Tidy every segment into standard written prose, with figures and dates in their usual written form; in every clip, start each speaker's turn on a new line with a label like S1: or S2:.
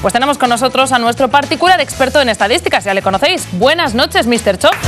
S1: Pues tenemos con nosotros a nuestro particular experto en estadísticas, ya le conocéis. Buenas noches, Mr. Chop.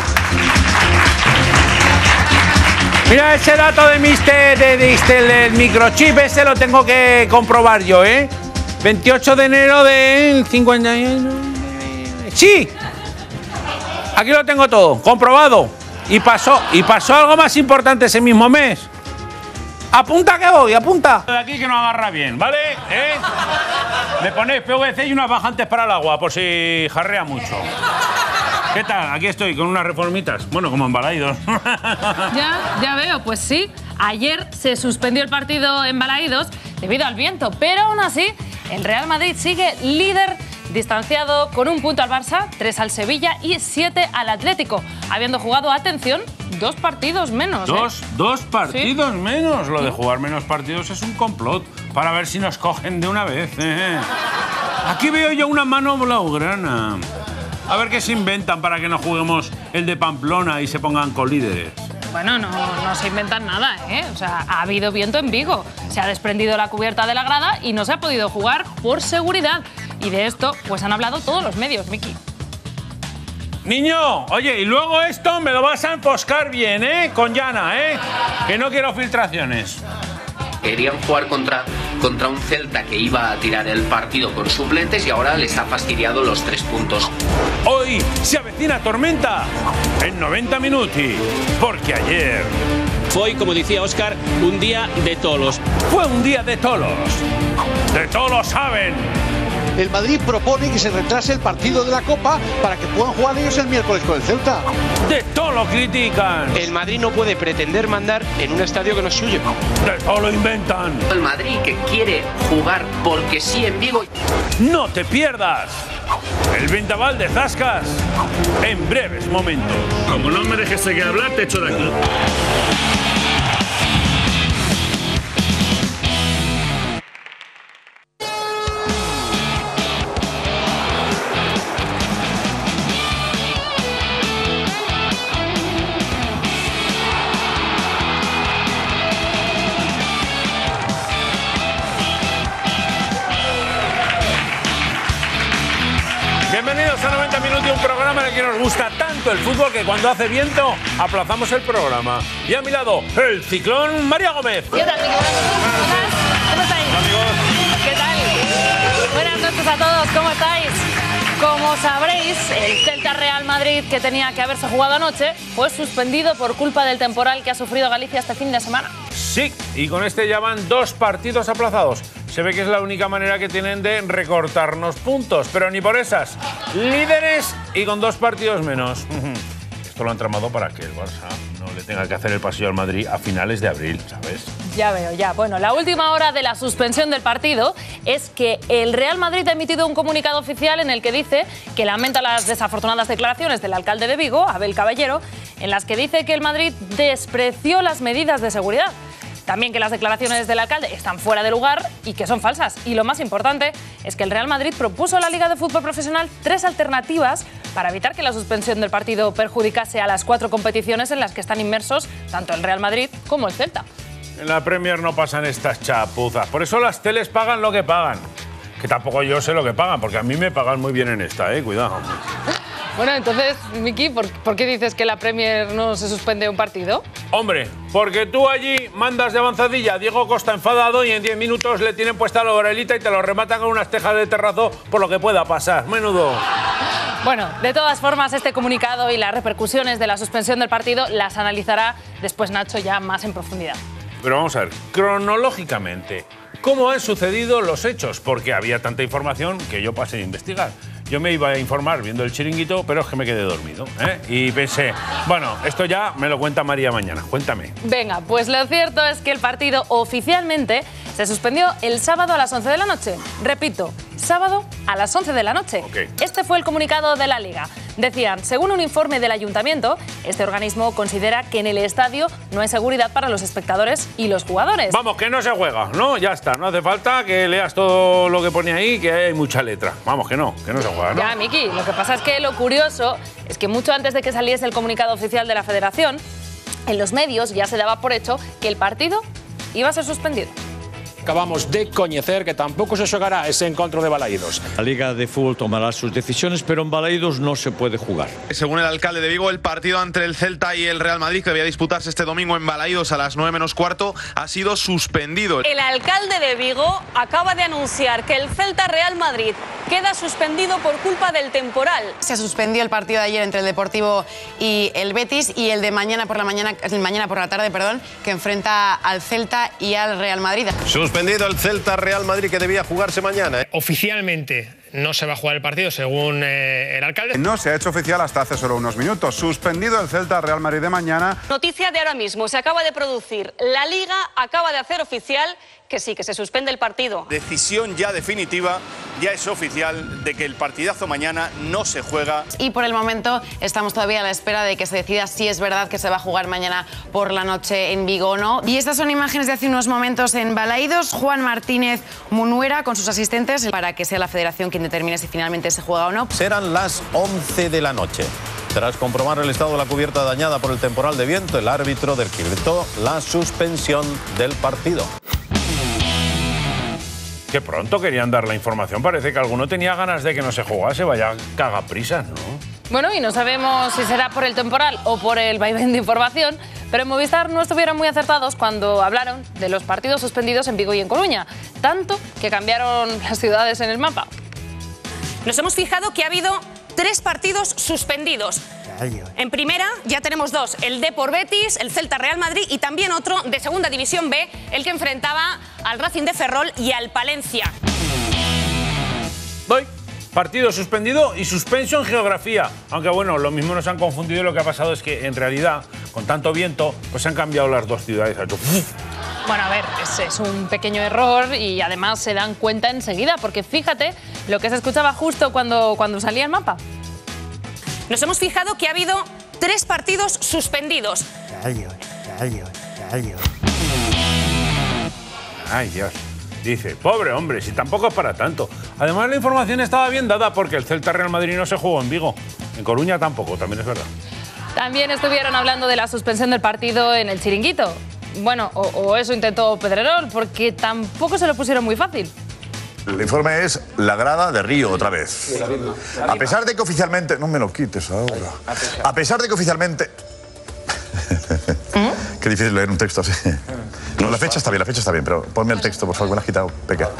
S2: Mira ese dato de del microchip, ese lo tengo que comprobar yo, ¿eh? 28 de enero de 50... ¡Sí! Aquí lo tengo todo, comprobado. Y pasó algo más importante ese mismo mes. Apunta que voy, apunta. De aquí que no agarra bien, ¿vale? Le ponéis PVC y unas bajantes para el agua, por si jarrea mucho. ¿Qué tal? Aquí estoy, con unas reformitas. Bueno, como en Balaídos.
S1: Ya veo, pues sí. Ayer se suspendió el partido en Balaídos debido al viento, pero aún así el Real Madrid sigue líder, distanciado con 1 punto al Barça, 3 al Sevilla y 7 al Atlético, habiendo jugado, atención, 2 partidos menos.
S2: ¿Dos partidos
S1: ¿Sí?
S2: menos? Lo de jugar menos partidos es un complot para ver si nos cogen de una vez. Aquí veo yo una mano blaugrana. A ver qué se inventan para que no juguemos el de Pamplona y se pongan colíderes.
S1: Bueno, no se inventan nada, ¿eh? O sea, ha habido viento en Vigo, se ha desprendido la cubierta de la grada y no se ha podido jugar por seguridad. Y de esto, pues han hablado todos los medios, Miki.
S2: Niño, oye, y luego esto me lo vas a enfoscar bien, ¿eh? Con llana, ¿eh? Que no quiero filtraciones.
S3: Querían jugar contra un Celta que iba a tirar el partido con suplentes y ahora les ha fastidiado los 3 puntos.
S2: Hoy se avecina tormenta en 90 minuti, porque ayer
S4: fue, como decía Óscar, un día de tolos.
S2: Fue un día de tolos. De tolos saben.
S5: El Madrid propone que se retrase el partido de la Copa para que puedan jugar ellos el miércoles con el Celta.
S2: De todo lo critican.
S4: El Madrid no puede pretender mandar en un estadio que no es suyo.
S2: De todo lo inventan.
S3: El Madrid que quiere jugar porque sí en Vigo.
S2: No te pierdas el vendaval de Zascas en breves momentos.
S6: Como no me dejes seguir hablar, te echo de aquí.
S2: Bienvenidos a 90 minutos, un programa en el que nos gusta tanto el fútbol que cuando hace viento aplazamos el programa. Y a mi lado, el ciclón María Gómez.
S1: ¿Qué tal, Miki? ¿Cómo estáis?
S2: Amigos.
S1: ¿Qué tal? Buenas noches a todos, ¿cómo estáis? Como sabréis, el Celta Real Madrid, que tenía que haberse jugado anoche, fue suspendido por culpa del temporal que ha sufrido Galicia este fin de semana.
S2: Sí, y con este ya van 2 partidos aplazados. Se ve que es la única manera que tienen de recortarnos puntos, pero ni por esas. Líderes y con 2 partidos menos. Esto lo han tramado para que el Barça no le tenga que hacer el pasillo al Madrid a finales de abril, ¿sabes?
S1: Ya veo, ya. Bueno, la última hora de la suspensión del partido es que el Real Madrid ha emitido un comunicado oficial en el que dice que lamenta las desafortunadas declaraciones del alcalde de Vigo, Abel Caballero, en las que dice que el Madrid despreció las medidas de seguridad. También que las declaraciones del alcalde están fuera de lugar y que son falsas. Y lo más importante es que el Real Madrid propuso a la Liga de Fútbol Profesional 3 alternativas para evitar que la suspensión del partido perjudicase a las 4 competiciones en las que están inmersos tanto el Real Madrid como el Celta.
S2: En la Premier no pasan estas chapuzas. Por eso las teles pagan lo que pagan. Que tampoco yo sé lo que pagan, porque a mí me pagan muy bien en esta, cuidado.
S1: Bueno, entonces, Miki, ¿por qué dices que la Premier no se suspende un partido?
S2: Hombre, porque tú allí mandas de avanzadilla a Diego Costa enfadado y en 10 minutos le tienen puesta la orelita y te lo rematan con unas tejas de terrazo por lo que pueda pasar. Menudo.
S1: Bueno, de todas formas, este comunicado y las repercusiones de la suspensión del partido las analizará después Nacho ya más en profundidad.
S2: Pero vamos a ver, cronológicamente, ¿cómo han sucedido los hechos? Porque había tanta información que yo pasé a investigar. Yo me iba a informar viendo el Chiringuito, pero es que me quedé dormido, Y pensé, bueno, esto ya me lo cuenta María mañana. Cuéntame.
S1: Venga, pues lo cierto es que el partido oficialmente se suspendió el sábado a las 11 de la noche. Repito, sábado a las 11 de la noche.
S2: Okay.
S1: Este fue el comunicado de la Liga. Decían, según un informe del Ayuntamiento, este organismo considera que en el estadio no hay seguridad para los espectadores y los jugadores.
S2: Vamos, que no se juega, ¿no? Ya está, no hace falta que leas todo lo que pone ahí, que hay mucha letra. Vamos, que no se juega, ¿no?
S1: Ya, Miki, lo que pasa es que lo curioso es que mucho antes de que saliese el comunicado oficial de la Federación, en los medios ya se daba por hecho que el partido iba a ser suspendido.
S7: acabamos de coñecer que tampouco se xogará ese encontro de Balaídos.
S8: La Liga de Fútbol tomará sus decisiones, pero en Balaídos no se puede jugar.
S9: Según el alcalde de Vigo, el partido entre el Celta y el Real Madrid, que debía disputarse este domingo en Balaídos a las 9 menos cuarto, ha sido suspendido.
S10: El alcalde de Vigo acaba de anunciar que el Celta-Real Madrid queda suspendido por culpa del temporal.
S11: Se suspendió el partido de ayer entre el Deportivo y el Betis y el de mañana por la tarde, que enfrenta al Celta y al Real Madrid.
S12: Suspendido el Celta-Real Madrid, que debía jugarse mañana.
S13: Oficialmente no se va a jugar el partido, según el alcalde.
S14: No se ha hecho oficial hasta hace solo unos minutos. Suspendido el Celta-Real Madrid de mañana.
S10: Noticia de ahora mismo, se acaba de producir. La Liga acaba de hacer oficial que sí, que se suspende el partido.
S15: Decisión ya definitiva, ya es oficial de que el partidazo mañana no se juega.
S11: Y por el momento estamos todavía a la espera de que se decida si es verdad que se va a jugar mañana por la noche en Vigo o no. Y estas son imágenes de hace unos momentos en Balaídos. Juan Martínez Munuera con sus asistentes para que sea la federación quien determine si finalmente se juega o no.
S12: Serán las 11 de la noche. Tras comprobar el estado de la cubierta dañada por el temporal de viento, el árbitro decretó la suspensión del partido.
S2: Qué pronto querían dar la información. Parece que alguno tenía ganas de que no se jugase. Vaya cagaprisas, ¿no?
S1: Bueno, y no sabemos si será por el temporal o por el vaivén de información, pero en Movistar no estuvieron muy acertados cuando hablaron de los partidos suspendidos en Vigo y en Coruña, tanto que cambiaron las ciudades en el mapa.
S10: Nos hemos fijado que ha habido 3 partidos suspendidos. En primera ya tenemos 2, el Depor Betis, el Celta Real Madrid y también otro de Segunda División B, el que enfrentaba al Racing de Ferrol y al Palencia.
S2: Voy. Partido suspendido y suspenso en geografía. Aunque bueno, lo mismo nos han confundido y lo que ha pasado es que en realidad, con tanto viento, pues se han cambiado las dos ciudades.
S1: Bueno, a ver, es un pequeño error y además se dan cuenta enseguida, porque fíjate lo que se escuchaba justo cuando salía el mapa.
S10: Nos hemos fijado que ha habido 3 partidos suspendidos.
S2: Ay, Dios. Dice, pobre hombre, si tampoco es para tanto. Además, la información estaba bien dada porque el Celta Real Madrid no se jugó en Vigo. En Coruña tampoco, también es verdad.
S1: También estuvieron hablando de la suspensión del partido en el Chiringuito. Bueno, o eso intentó Pedrerol, porque tampoco se lo pusieron muy fácil.
S16: El informe es la grada de Río otra vez. A pesar de que oficialmente... No me lo quites ahora. A pesar de que oficialmente... Qué difícil leer un texto así. No, la fecha está bien, pero ponme el texto, por favor, me lo has quitado, Peca.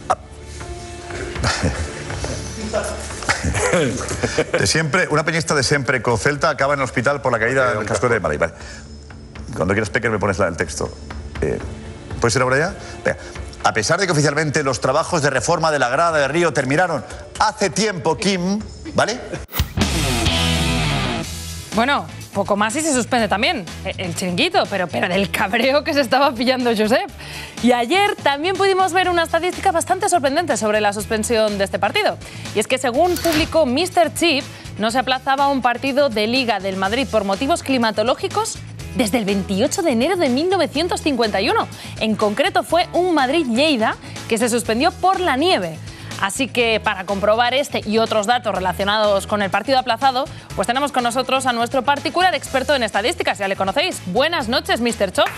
S16: De siempre, una peñista de siempre con Celta acaba en el hospital por la caída del casco de Madrid. Vale. Cuando quieras, Pecker, me pones el texto. ¿Puedes ir ahora ya? Venga. A pesar de que oficialmente los trabajos de reforma de la grada de Río terminaron hace tiempo, Kim, ¿vale?
S1: Bueno, poco más y se suspende también el Chiringuito, pero del cabreo que se estaba pillando Josep. Y ayer también pudimos ver una estadística bastante sorprendente sobre la suspensión de este partido. Y es que según publicó Mr. Chip, no se aplazaba un partido de Liga del Madrid por motivos climatológicos desde el 28 de enero de 1951. En concreto fue un Madrid-Lleida que se suspendió por la nieve. Así que para comprobar este y otros datos relacionados con el partido aplazado, pues tenemos con nosotros a nuestro particular experto en estadísticas, ya le conocéis. Buenas noches, Mr. Chop.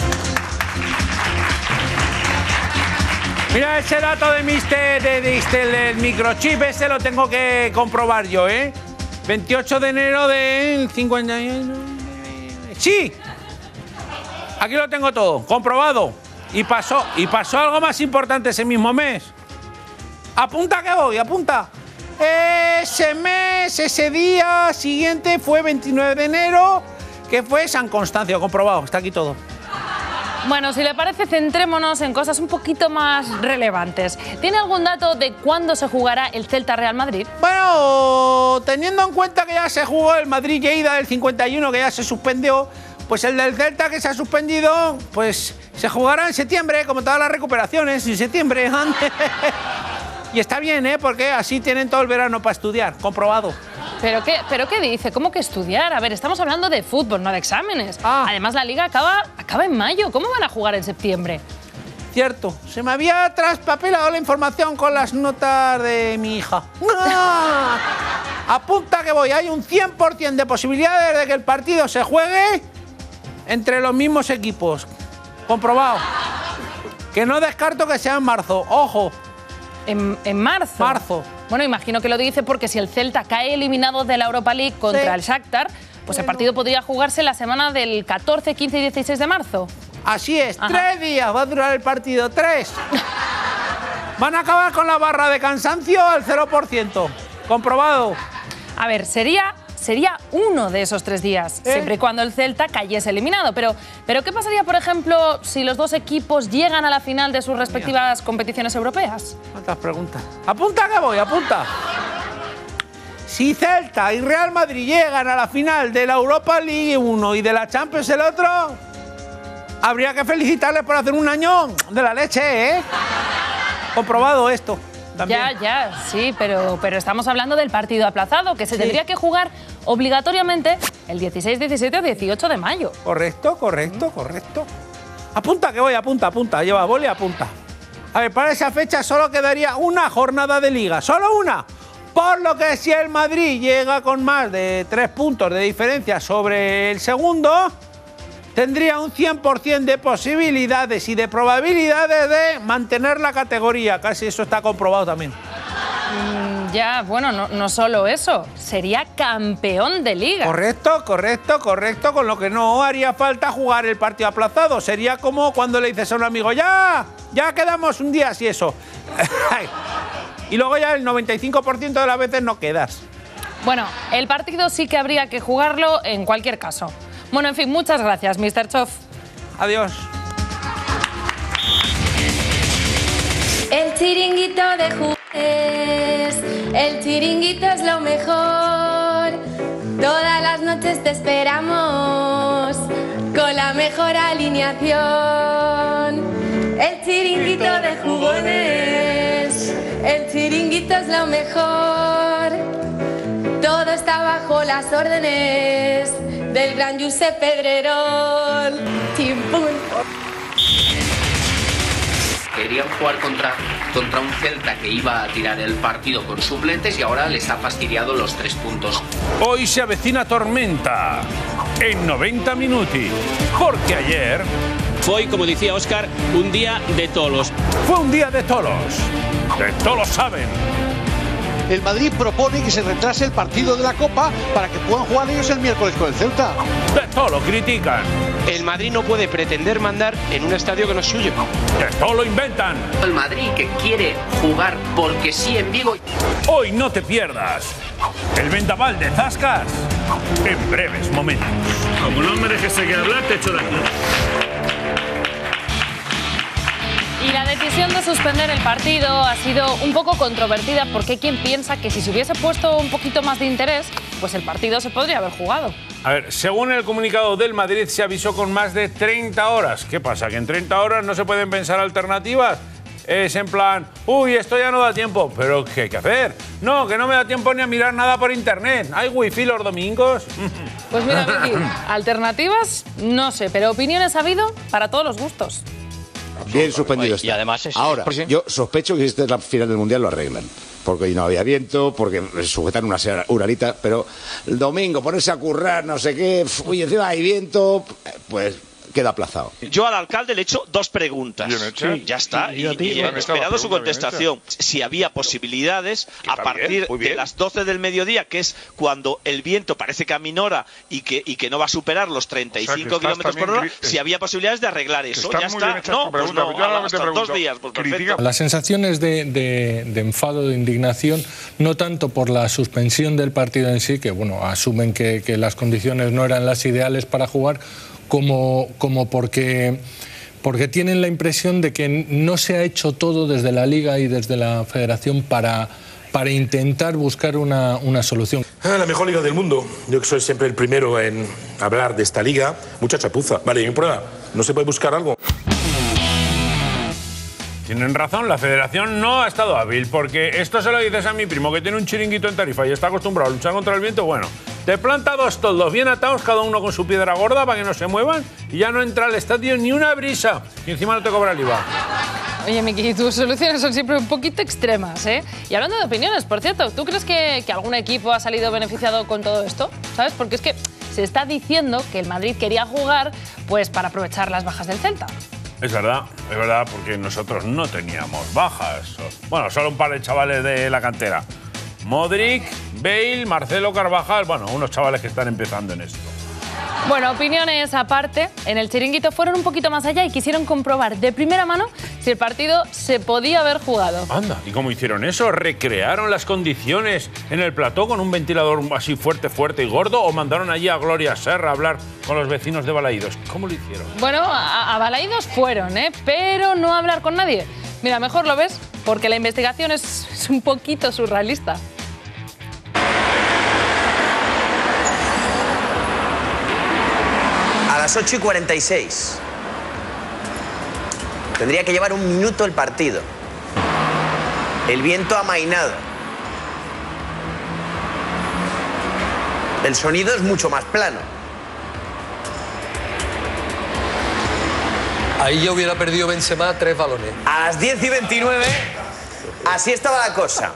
S2: Mira ese dato de del microchip, ese lo tengo que comprobar yo, ¿eh? 28 de enero de 51... ¡Sí! Aquí lo tengo todo, comprobado. Y pasó algo más importante ese mismo mes. Apunta que voy, apunta. Ese mes, ese día siguiente fue 29 de enero, que fue San Constancio, comprobado, está aquí todo.
S1: Bueno, si le parece, centrémonos en cosas un poquito más relevantes. ¿Tiene algún dato de cuándo se jugará el Celta-Real Madrid?
S2: Bueno, teniendo en cuenta que ya se jugó el Madrid-Lleida del 51, que ya se suspendió, pues el del Celta que se ha suspendido, pues se jugará en septiembre, como todas las recuperaciones, en septiembre. Y está bien, ¿eh? Porque así tienen todo el verano para estudiar, comprobado.
S1: ¿Pero qué dice? ¿Cómo que estudiar? A ver, estamos hablando de fútbol, no de exámenes. Además, la Liga acaba en mayo. ¿Cómo van a jugar en septiembre?
S2: Cierto. Se me había traspapelado la información con las notas de mi hija. Apunta que voy. Hay un 100% de posibilidades de que el partido se juegue entre los mismos equipos. Comprobado. Que no descarto que sea en marzo. ¡Ojo!
S1: ¿En marzo?
S2: Marzo.
S1: Bueno, imagino que lo dice porque si el Celta cae eliminado de la Europa League contra el Shakhtar, pues el partido podría jugarse la semana del 14, 15 y 16 de marzo.
S2: Así es, 3 días va a durar el partido, 3. Van a acabar con la barra de cansancio al 0%. Comprobado.
S1: A ver, sería uno de esos 3 días, siempre y cuando el Celta cayese eliminado. Pero ¿qué pasaría, por ejemplo, si los dos equipos llegan a la final de sus respectivas competiciones europeas?
S2: ¿Cuántas preguntas? Apunta que voy, apunta. Si Celta y Real Madrid llegan a la final de la Europa League uno y de la Champions el otro, habría que felicitarles por hacer un año de la leche, ¿eh? Comprobado esto. También.
S1: Ya, sí, pero estamos hablando del partido aplazado, que se tendría que jugar obligatoriamente el 16, 17 o 18 de mayo.
S2: Correcto. Apunta que voy, apunta. Lleva boli, apunta. A ver, para esa fecha solo quedaría una jornada de liga, solo una. Por lo que si el Madrid llega con más de 3 puntos de diferencia sobre el segundo, tendría un 100% de posibilidades y de probabilidades de mantener la categoría. Casi eso está comprobado también.
S1: Ya, bueno, no solo eso, sería campeón de liga.
S2: Correcto, con lo que no haría falta jugar el partido aplazado. Sería como cuando le dices a un amigo, ya quedamos un día así eso. Y luego ya el 95% de las veces no quedas.
S1: Bueno, el partido sí que habría que jugarlo en cualquier caso. Bueno, en fin, muchas gracias, Mr. Chof.
S2: Adiós.
S17: El chiringuito de juguetes, el chiringuito es lo mejor. Todas las noches te esperamos con la mejor alineación. El chiringuito de jugones, el chiringuito es lo mejor. Todo está bajo las órdenes del gran Josep Pedrerol. Chimpún.
S3: Querían jugar contra un Celta que iba a tirar el partido con suplentes y ahora les ha fastidiado los 3 puntos.
S2: Hoy se avecina tormenta en 90 minuti, porque ayer
S4: fue, como decía Óscar, un día de tolos.
S2: Fue un día de tolos. De tolos saben.
S5: El Madrid propone que se retrase el partido de la Copa para que puedan jugar ellos el miércoles con el Celta.
S2: De todo lo critican.
S18: El Madrid no puede pretender mandar en un estadio que no es suyo.
S2: De todo lo inventan.
S3: El Madrid que quiere jugar porque sí en Vigo.
S2: Hoy no te pierdas el vendaval de Zascas en breves momentos.
S6: Como no me dejes seguir hablar, te echo de aquí.
S1: Y la decisión de suspender el partido ha sido un poco controvertida porque hay quien piensa que si se hubiese puesto un poquito más de interés, pues el partido se podría haber jugado.
S2: A ver, según el comunicado del Madrid, se avisó con más de 30 horas. ¿Qué pasa? ¿Que en 30 horas no se pueden pensar alternativas? Es en plan, uy, esto ya no da tiempo. ¿Pero qué hay que hacer? No, que no me da tiempo ni a mirar nada por internet. ¿Hay wifi los domingos?
S1: Pues mira, Vicky, alternativas, no sé, pero opiniones ha habido para todos los gustos.
S19: Bien suspendido está.
S18: Y además
S19: ahora, yo sospecho que si esta es la final del Mundial lo arreglan. Porque hoy no había viento, porque sujetan una uralita, pero el domingo ponerse a currar, no sé qué, uy, encima hay viento, pues queda aplazado.
S18: Yo al alcalde le he hecho 2 preguntas.
S19: Sí.
S18: Ya está. Y he esperado su contestación. Si había posibilidades a partir de las 12 del mediodía, que es cuando el viento parece que aminora y que no va a superar los 35 kilómetros por hora, si había posibilidades de arreglar eso. Ya está. No, pues no, hasta 2 días, pues perfecto.
S20: Las sensaciones de enfado, de indignación, no tanto por la suspensión del partido en sí, que bueno, asumen que las condiciones no eran las ideales para jugar, como porque tienen la impresión de que no se ha hecho todo desde la Liga y desde la Federación para intentar buscar una solución.
S21: La mejor liga del mundo. Yo que soy siempre el primero en hablar de esta liga. Mucha chapuza. Vale, y mi prueba. ¿No se puede buscar algo?
S2: Tienen razón, la Federación no ha estado hábil, porque esto se lo dices a mi primo que tiene un chiringuito en Tarifa y está acostumbrado a luchar contra el viento. Bueno, te planta 2 toldos bien atados, cada uno con su piedra gorda para que no se muevan, y ya no entra al estadio ni una brisa, y encima no te cobra el IVA.
S1: Oye, Miki, tus soluciones son siempre un poquito extremas, ¿eh? Y hablando de opiniones, por cierto, ¿tú crees que algún equipo ha salido beneficiado con todo esto? ¿Sabes? Porque es que se está diciendo que el Madrid quería jugar pues para aprovechar las bajas del Celta.
S2: Es verdad, porque nosotros no teníamos bajas. Bueno, solo un par de chavales de la cantera. Modric, Bale, Marcelo, Carvajal, bueno, unos chavales que están empezando en esto.
S1: Bueno, opiniones aparte, en el Chiringuito fueron un poquito más allá y quisieron comprobar de primera mano si el partido se podía haber jugado.
S2: Anda, ¿y cómo hicieron eso? ¿Recrearon las condiciones en el plató con un ventilador así fuerte y gordo o mandaron allí a Gloria Serra a hablar con los vecinos de Balaídos? ¿Cómo lo hicieron?
S1: Bueno, a Balaídos fueron, pero no a hablar con nadie. Mira, mejor lo ves porque la investigación es un poquito surrealista.
S7: A las 8:46. Tendría que llevar 1 minuto el partido. El viento ha amainado. El sonido es mucho más plano.
S22: Ahí ya hubiera perdido Benzema 3 balones.
S7: A las 10:29, así estaba la cosa.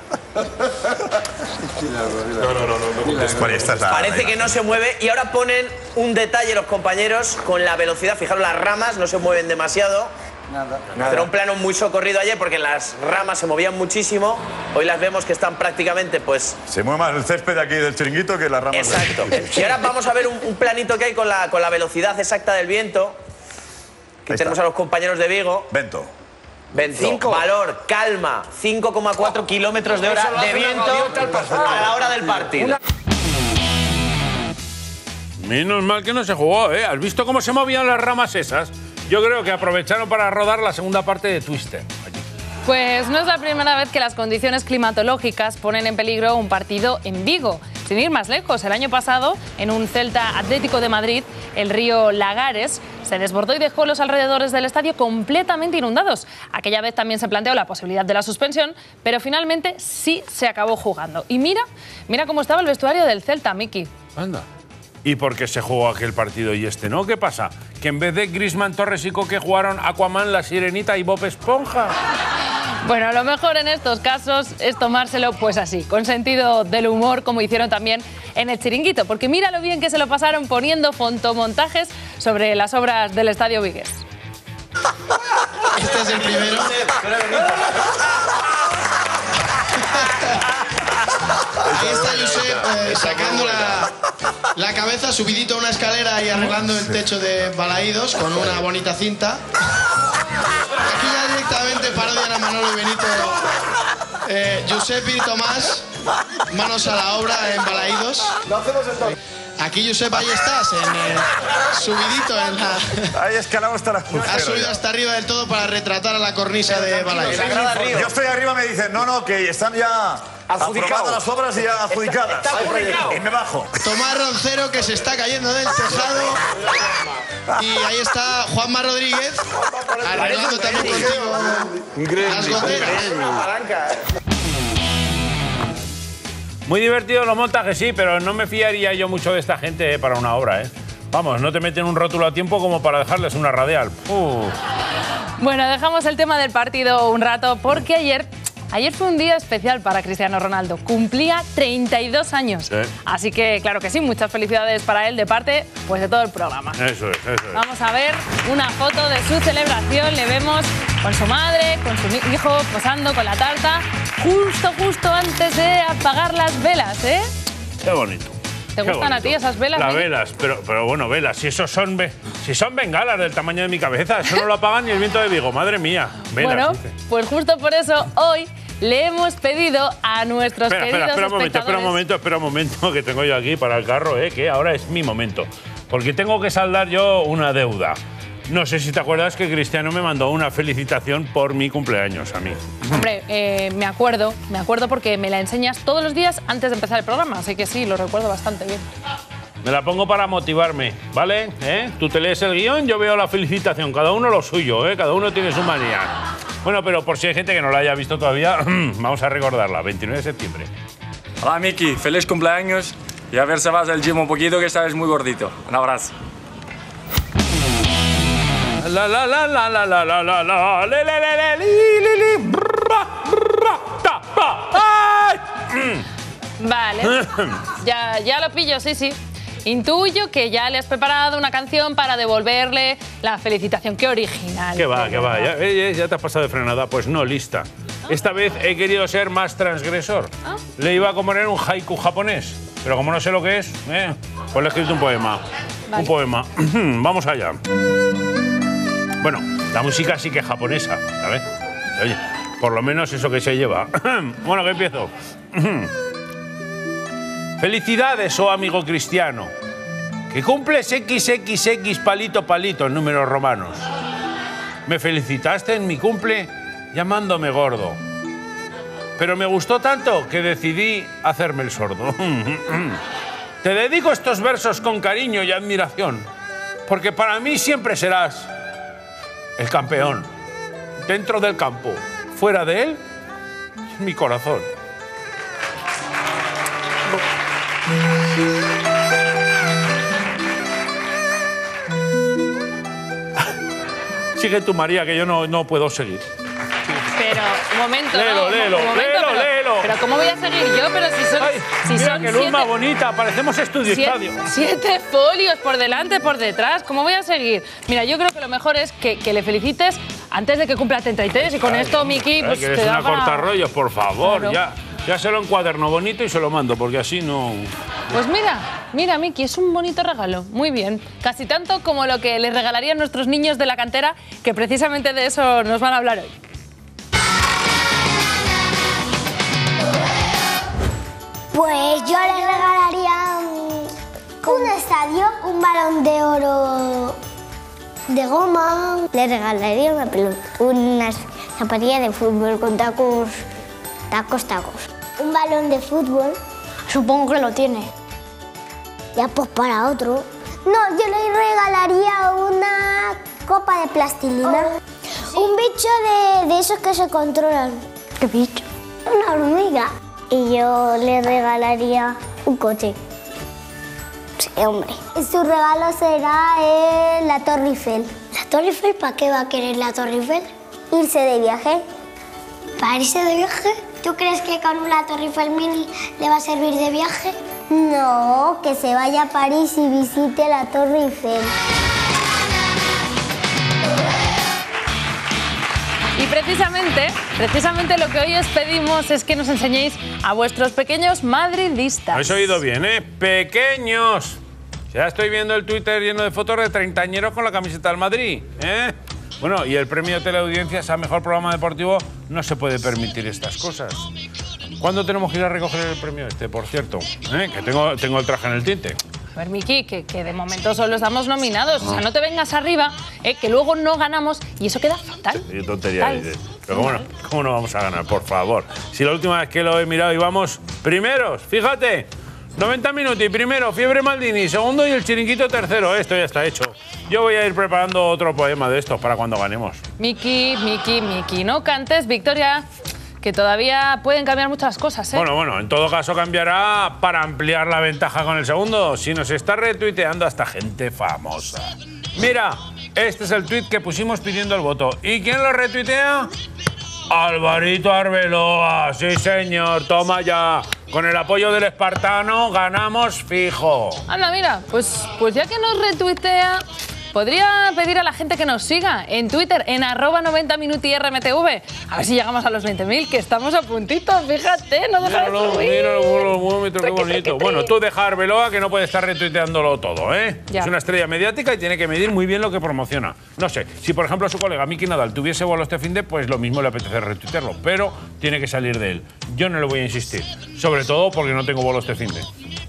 S7: Parece que no se mueve y ahora ponen un detalle los compañeros con la velocidad. Fijaros, las ramas no se mueven demasiado. Nada. Era un plano muy socorrido ayer porque las ramas se movían muchísimo. Hoy las vemos que están prácticamente, pues...
S16: Se mueve más el césped aquí del Chiringuito que las ramas.
S7: Exacto. Y ahora vamos a ver un planito que hay con la velocidad exacta del viento. Aquí tenemos a los compañeros de Vigo.
S16: Vento.
S7: Valor, calma, 5,4 kilómetros de hora de viento a la hora del partido.
S2: Menos mal que no se jugó, ¿eh? ¿Has visto cómo se movían las ramas esas? Yo creo que aprovecharon para rodar la segunda parte de Twister.
S1: Pues no es la primera vez que las condiciones climatológicas ponen en peligro un partido en Vigo. Sin ir más lejos, el año pasado, en un Celta Atlético de Madrid, el río Lagares se desbordó y dejó los alrededores del estadio completamente inundados. Aquella vez también se planteó la posibilidad de la suspensión, pero finalmente sí se acabó jugando. Y mira cómo estaba el vestuario del Celta, Miki.
S2: Anda. ¿Y por qué se jugó aquel partido y este no? ¿Qué pasa? ¿Que en vez de Griezmann, Torres y Coque jugaron Aquaman, La Sirenita y Bob Esponja?
S1: Bueno, lo mejor en estos casos es tomárselo pues así, con sentido del humor, como hicieron también en el Chiringuito, porque mira lo bien que se lo pasaron poniendo fotomontajes sobre las obras del Estadio vigués.
S23: Este es el primero. Ahí está Josep sacando la cabeza, subidito a una escalera y arreglando el techo de Balaídos con una bonita cinta. Aquí ya directamente parodian a Manolo y Benito. Josep y Tomás, manos a la obra en Balaídos. Aquí, Josep, ahí estás, subidito en la...
S16: Ahí escalamos hasta la crucera.
S23: Has subido hasta arriba del todo para retratar a la cornisa de Balaídos.
S16: Yo estoy arriba, me dicen, no, que están ya aprobadas las obras y ya adjudicadas. Y me bajo.
S23: Tomás Roncero, que se está cayendo del tejado. Y ahí está Juanma Rodríguez, arreglando también contigo las goteras.
S2: Muy divertido los montajes, sí, pero no me fiaría yo mucho de esta gente para una obra, ¿eh? Vamos, no te meten un rótulo a tiempo como para dejarles una radial.
S1: Bueno, dejamos el tema del partido un rato porque ayer fue un día especial para Cristiano Ronaldo. Cumplía 32 años. Sí. Así que, claro que sí, muchas felicidades para él de parte pues, de todo el programa.
S2: Eso es.
S1: Vamos a ver una foto de su celebración. Le vemos con su madre, con su hijo, posando con la tarta, justo antes de apagar las velas, ¿eh?
S2: Qué bonito.
S1: ¿Te gustan a ti esas velas?
S2: Las velas, pero bueno, velas. Si son bengalas del tamaño de mi cabeza, eso no lo apagan ni el viento de Vigo. Madre mía, velas.
S1: Bueno,
S2: dice.
S1: Pues justo por eso hoy le hemos pedido a nuestros queridos espectadores...
S2: Espera un momento, que tengo yo aquí para el carro, que ahora es mi momento. Porque tengo que saldar yo una deuda. No sé si te acuerdas que Cristiano me mandó una felicitación por mi cumpleaños a mí.
S1: Hombre, me acuerdo porque me la enseñas todos los días antes de empezar el programa, así que sí, lo recuerdo bastante bien.
S2: Me la pongo para motivarme, ¿vale? Tú te lees el guión, yo veo la felicitación, cada uno lo suyo, cada uno tiene su manía. Bueno, pero por si hay gente que no la haya visto todavía, vamos a recordarla, 29 de septiembre.
S24: Hola, Miki, feliz cumpleaños y a ver si vas al gym un poquito, que estás muy gordito. Un abrazo.
S1: Vale, ya lo pillo, sí. Intuyo que ya le has preparado una canción para devolverle la felicitación. ¡Qué original!
S2: Que va, ya te has pasado de frenada. Pues no, lista. Esta vez he querido ser más transgresor. Le iba a componer un haiku japonés, pero como no sé lo que es, pues le he escrito un poema. Vale. Un poema. Vamos allá. Bueno, la música sí que es japonesa, ¿sabes? Oye, por lo menos eso que se lleva. Bueno, que empiezo. Felicidades, oh amigo cristiano, que cumples XXX palito palito en números romanos. Me felicitaste en mi cumple llamándome gordo, pero me gustó tanto que decidí hacerme el sordo. Te dedico estos versos con cariño y admiración, porque para mí siempre serás el campeón. Dentro del campo, fuera de él, mi corazón. Sigue tú, María, que yo no puedo seguir.
S1: Pero, un momento,
S2: léelo.
S1: Pero ¿cómo voy a seguir yo? Pero si son
S2: qué luz más bonita, parecemos estudio estadio.
S1: 7 folios por delante, por detrás, ¿cómo voy a seguir? Mira, yo creo que lo mejor es que le felicites antes de que cumpla 33 y con esto, Miki, pues
S2: que eres
S1: te da
S2: una cortarrollos, por favor,
S1: claro.
S2: Ya se lo encuaderno bonito y se lo mando, porque así no...
S1: Pues mira, Miki, es un bonito regalo. Muy bien. Casi tanto como lo que les regalarían nuestros niños de la cantera, que precisamente de eso nos van a hablar hoy.
S8: Pues yo les regalaría un estadio, un balón de oro de goma. Le regalaría una pelota, una zapatilla de fútbol con tacos. Un balón de fútbol.
S9: Supongo que lo tiene.
S8: Ya pues para otro. No, yo le regalaría una copa de plastilina. ¿Sí? Un bicho de esos que se controlan.
S9: ¿Qué bicho?
S8: Una hormiga. Y yo le regalaría un coche. Sí, hombre. Y su regalo será la Torre Eiffel.
S9: ¿La Torre Eiffel? ¿Para qué va a querer la Torre Eiffel?
S8: Irse de viaje.
S9: ¿Para irse de viaje? ¿Tú crees que con la Torre Eiffel Mini le va a servir de viaje?
S8: No, que se vaya a París y visite la Torre Eiffel.
S1: Y precisamente lo que hoy os pedimos es que nos enseñéis a vuestros pequeños madridistas.
S2: Habéis oído bien, ¿eh? Pequeños. Ya estoy viendo el Twitter lleno de fotos de treintañeros con la camiseta del Madrid, ¿eh? Bueno, y el premio Teleaudiencias a Mejor Programa Deportivo no se puede permitir estas cosas. ¿Cuándo tenemos que ir a recoger el premio este, por cierto? Que tengo el traje en el tinte.
S1: A ver, Miki, que de momento solo estamos nominados. O sea, no te vengas arriba, que luego no ganamos y eso queda fatal.
S2: Qué tontería dices. Pero ¿cómo no vamos a ganar, por favor? Si la última vez que lo he mirado íbamos primeros, fíjate. 90 minutos y primero, Fiebre Maldini, segundo y el Chiringuito tercero. Esto ya está hecho. Yo voy a ir preparando otro poema de estos para cuando ganemos.
S1: Miki, no cantes, Victoria, que todavía pueden cambiar muchas cosas, ¿eh?
S2: Bueno, en todo caso cambiará para ampliar la ventaja con el segundo, si nos está retuiteando hasta gente famosa. Mira, este es el tuit que pusimos pidiendo el voto. ¿Y quién lo retuitea? Alvarito Arbeloa, sí señor, toma ya. Con el apoyo del espartano ganamos fijo.
S1: Anda, mira, pues ya que nos retuitea, podría pedir a la gente que nos siga en Twitter, en @90minutirmtv. A ver si llegamos a los 20.000, que estamos a puntito, fíjate, no deja de subir.
S2: Míralo, qué bonito. Bueno, tú deja a Arbeloa, que no puede estar retuiteándolo todo, ¿eh? Ya. Es una estrella mediática y tiene que medir muy bien lo que promociona. No sé, si por ejemplo su colega Miki Nadal tuviese bolo este finde, pues lo mismo le apetece retuitearlo, pero tiene que salir de él. Yo no le voy a insistir, sobre todo porque no tengo bolo este finde.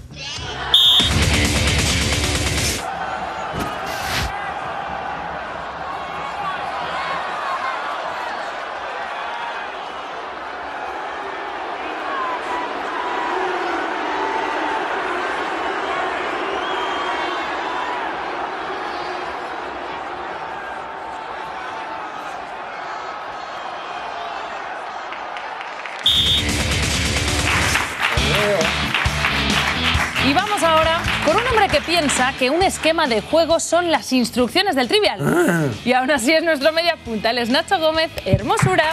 S1: Y vamos ahora con un hombre que piensa que un esquema de juego son las instrucciones del Trivial. Y aún así es nuestro media punta, él es Nacho Gómez, hermosura.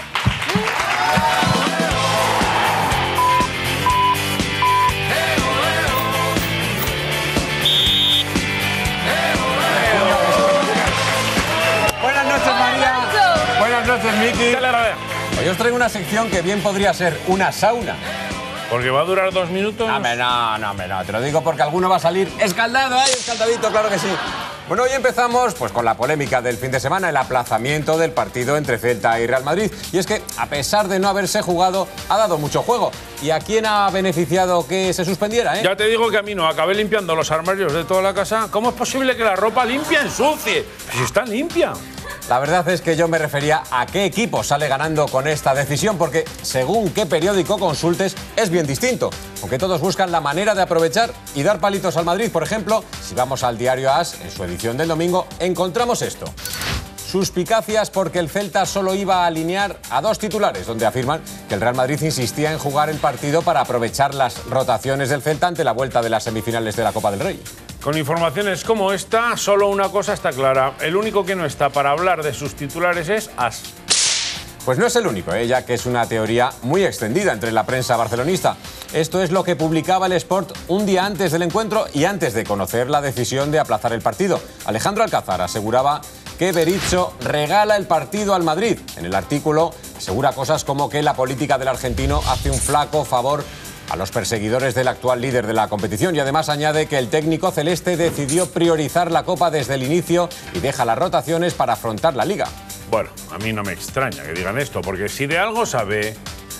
S12: Miki. Hoy os traigo una sección que bien podría ser una sauna.
S2: ¿Porque va a durar 2 minutos?
S11: No, te lo digo porque alguno va a salir escaldado, escaldadito, claro que sí. Bueno, hoy empezamos pues con la polémica del fin de semana, el aplazamiento del partido entre Celta y Real Madrid. Y es que, a pesar de no haberse jugado, ha dado mucho juego. ¿Y a quién ha beneficiado que se suspendiera,
S2: Ya te digo que a mí no, acabé limpiando los armarios de toda la casa. ¿Cómo es posible que la ropa limpia ensucie? Pues si está limpia.
S11: La verdad es que yo me refería a qué equipo sale ganando con esta decisión, porque según qué periódico consultes es bien distinto. Aunque todos buscan la manera de aprovechar y dar palitos al Madrid. Por ejemplo, si vamos al diario AS, en su edición del domingo, encontramos esto. Suspicacias porque el Celta solo iba a alinear a 2 titulares, donde afirman que el Real Madrid insistía en jugar el partido para aprovechar las rotaciones del Celta ante la vuelta de las semifinales de la Copa del Rey.
S2: Con informaciones como esta, solo una cosa está clara. El único que no está para hablar de sus titulares es AS.
S11: Pues no es el único, ya que es una teoría muy extendida entre la prensa barcelonista. Esto es lo que publicaba el Sport un día antes del encuentro y antes de conocer la decisión de aplazar el partido. Alejandro Alcázar aseguraba que Berizzo regala el partido al Madrid. En el artículo asegura cosas como que la política del argentino hace un flaco favor a los perseguidores del actual líder de la competición y además añade que el técnico celeste decidió priorizar la Copa desde el inicio y deja las rotaciones para afrontar la Liga.
S2: Bueno, a mí no me extraña que digan esto, porque si de algo sabe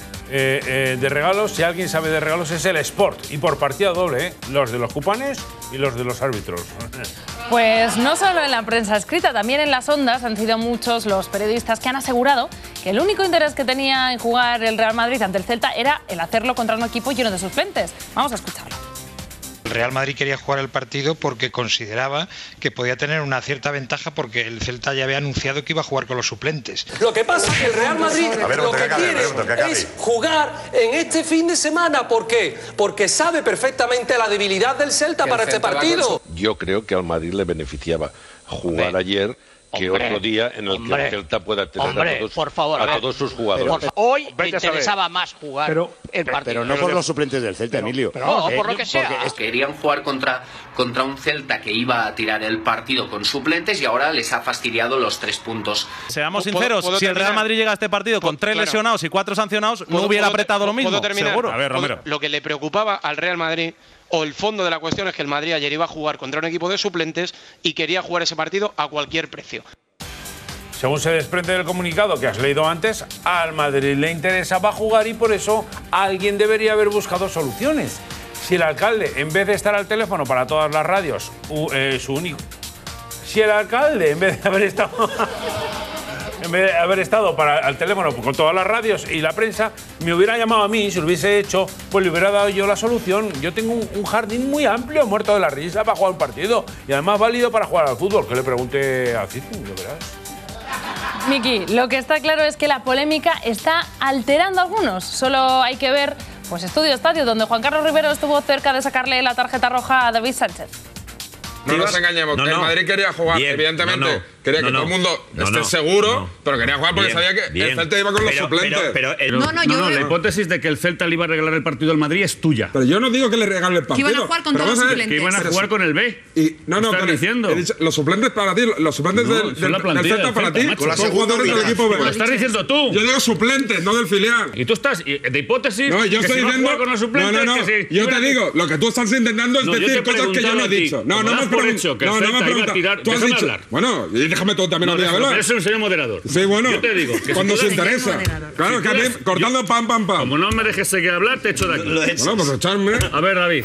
S2: de regalos, si alguien sabe de regalos es el Sport, y por partida doble, los de los cupanes y los de los árbitros.
S1: Pues no solo en la prensa escrita, también en las ondas han sido muchos los periodistas que han asegurado que el único interés que tenía en jugar el Real Madrid ante el Celta era el hacerlo contra un equipo lleno de suplentes. Vamos a escucharlo.
S13: El Real Madrid quería jugar el partido porque consideraba que podía tener una cierta ventaja porque el Celta ya había anunciado que iba a jugar con los suplentes.
S14: Lo que pasa es que el Real Madrid lo que quiere es jugar en este fin de semana. ¿Por qué? Porque sabe perfectamente la debilidad del Celta para este partido.
S15: Yo creo que al Madrid le beneficiaba jugar ayer que otro día en el que el Celta pueda tener a todos sus jugadores.
S25: Hoy me interesaba más jugar el partido.
S19: Pero no por los suplentes del Celta, Emilio.
S25: No, por lo que sea.
S3: Querían jugar contra un Celta que iba a tirar el partido con suplentes y ahora les ha fastidiado los 3 puntos.
S26: Seamos sinceros, si el Real Madrid llega a este partido con 3 lesionados y 4 sancionados, no hubiera apretado lo mismo, seguro.
S27: A ver, Romero. Lo que le preocupaba al Real Madrid, o el fondo de la cuestión, es que el Madrid ayer iba a jugar contra un equipo de suplentes y quería jugar ese partido a cualquier precio.
S2: Según se desprende del comunicado que has leído antes, al Madrid le interesaba jugar y por eso alguien debería haber buscado soluciones. Si el alcalde, en vez de estar al teléfono para todas las radios, Si el alcalde, en vez de haber estado... En vez de haber estado al teléfono con todas las radios y la prensa, me hubiera llamado a mí, si lo hubiese hecho, pues le hubiera dado yo la solución. Yo tengo un jardín muy amplio, muerto de la risa, para jugar un partido. Y además válido para jugar al fútbol, que le pregunté a Citu, lo verás.
S1: Miki, lo que está claro es que la polémica está alterando a algunos. Solo hay que ver pues Estudio Estadio, donde Juan Carlos Rivero estuvo cerca de sacarle la tarjeta roja a David Sánchez.
S28: No nos engañemos, el Madrid quería jugar, evidentemente. Quería que todo el mundo esté seguro, pero quería jugar porque sabía que el Celta iba con los suplentes.
S6: La hipótesis de que el Celta le iba a regalar el partido al Madrid es tuya.
S28: Pero yo no digo que le regale el partido.
S6: Que iban a jugar con todos los suplentes. Que iban a jugar con el B.
S28: No,
S6: ¿Estás diciendo?
S28: He dicho, los suplentes para ti, los suplentes del Celta para ti,
S6: con
S28: son jugadores del equipo B.
S6: Lo estás diciendo tú.
S28: Yo digo suplentes, no del filial.
S6: Y tú estás de hipótesis.
S28: No, yo estoy diciendo. No. Yo te digo, lo que tú estás intentando es decir cosas que yo no he dicho. No me has preguntado.
S6: Que el Celta iba a tirar. Déjame hablar.
S28: Bueno, déjame tú también a mí hablar.
S6: Pero es un señor moderador.
S28: Sí, bueno.
S6: Yo te digo.
S28: Cuando se interesa. Claro, que a mí, cortando pam.
S6: Como no me dejes seguir hablar, te echo de aquí.
S28: Bueno, pues echarme.
S6: A ver, David.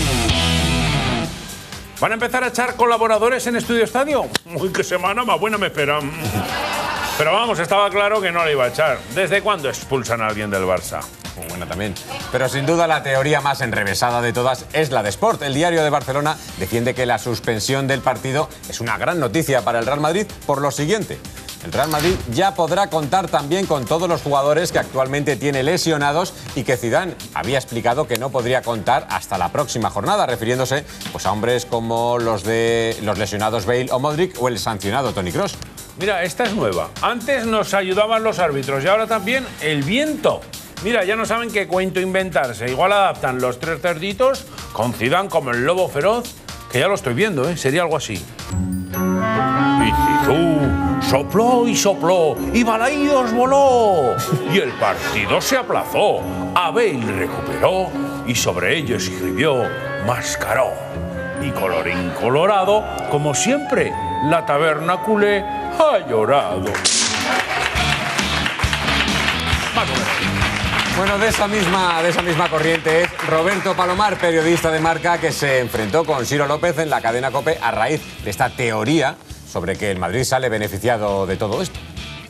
S2: ¿Van a empezar a echar colaboradores en Estudio Estadio? Uy, qué semana más buena me esperan. Pero vamos, estaba claro que no le iba a echar. ¿Desde cuándo expulsan a alguien del Barça?
S11: Muy buena también. Pero sin duda la teoría más enrevesada de todas es la de Sport. El diario de Barcelona defiende que la suspensión del partido es una gran noticia para el Real Madrid por lo siguiente. El Real Madrid ya podrá contar también con todos los jugadores que actualmente tiene lesionados y que Zidane había explicado que no podría contar hasta la próxima jornada, refiriéndose pues, a hombres como los lesionados Bale o Modric o el sancionado Toni Kroos.
S2: Mira, esta es nueva. Antes nos ayudaban los árbitros y ahora también el viento. Mira, ya no saben qué cuento inventarse. Igual adaptan los 3 cerditos con Zidane como el lobo feroz, que ya lo estoy viendo, ¿eh? Sería algo así. Sopló y sopló y Balaídos voló. Y el partido se aplazó. Abel recuperó y sobre ello escribió Mascaró. Y colorín colorado, como siempre, la taberna culé ha llorado.
S11: Bueno, de esa misma corriente es Roberto Palomar, periodista de Marca, que se enfrentó con Ciro López en la cadena COPE a raíz de esta teoría sobre que el Madrid sale beneficiado de todo esto.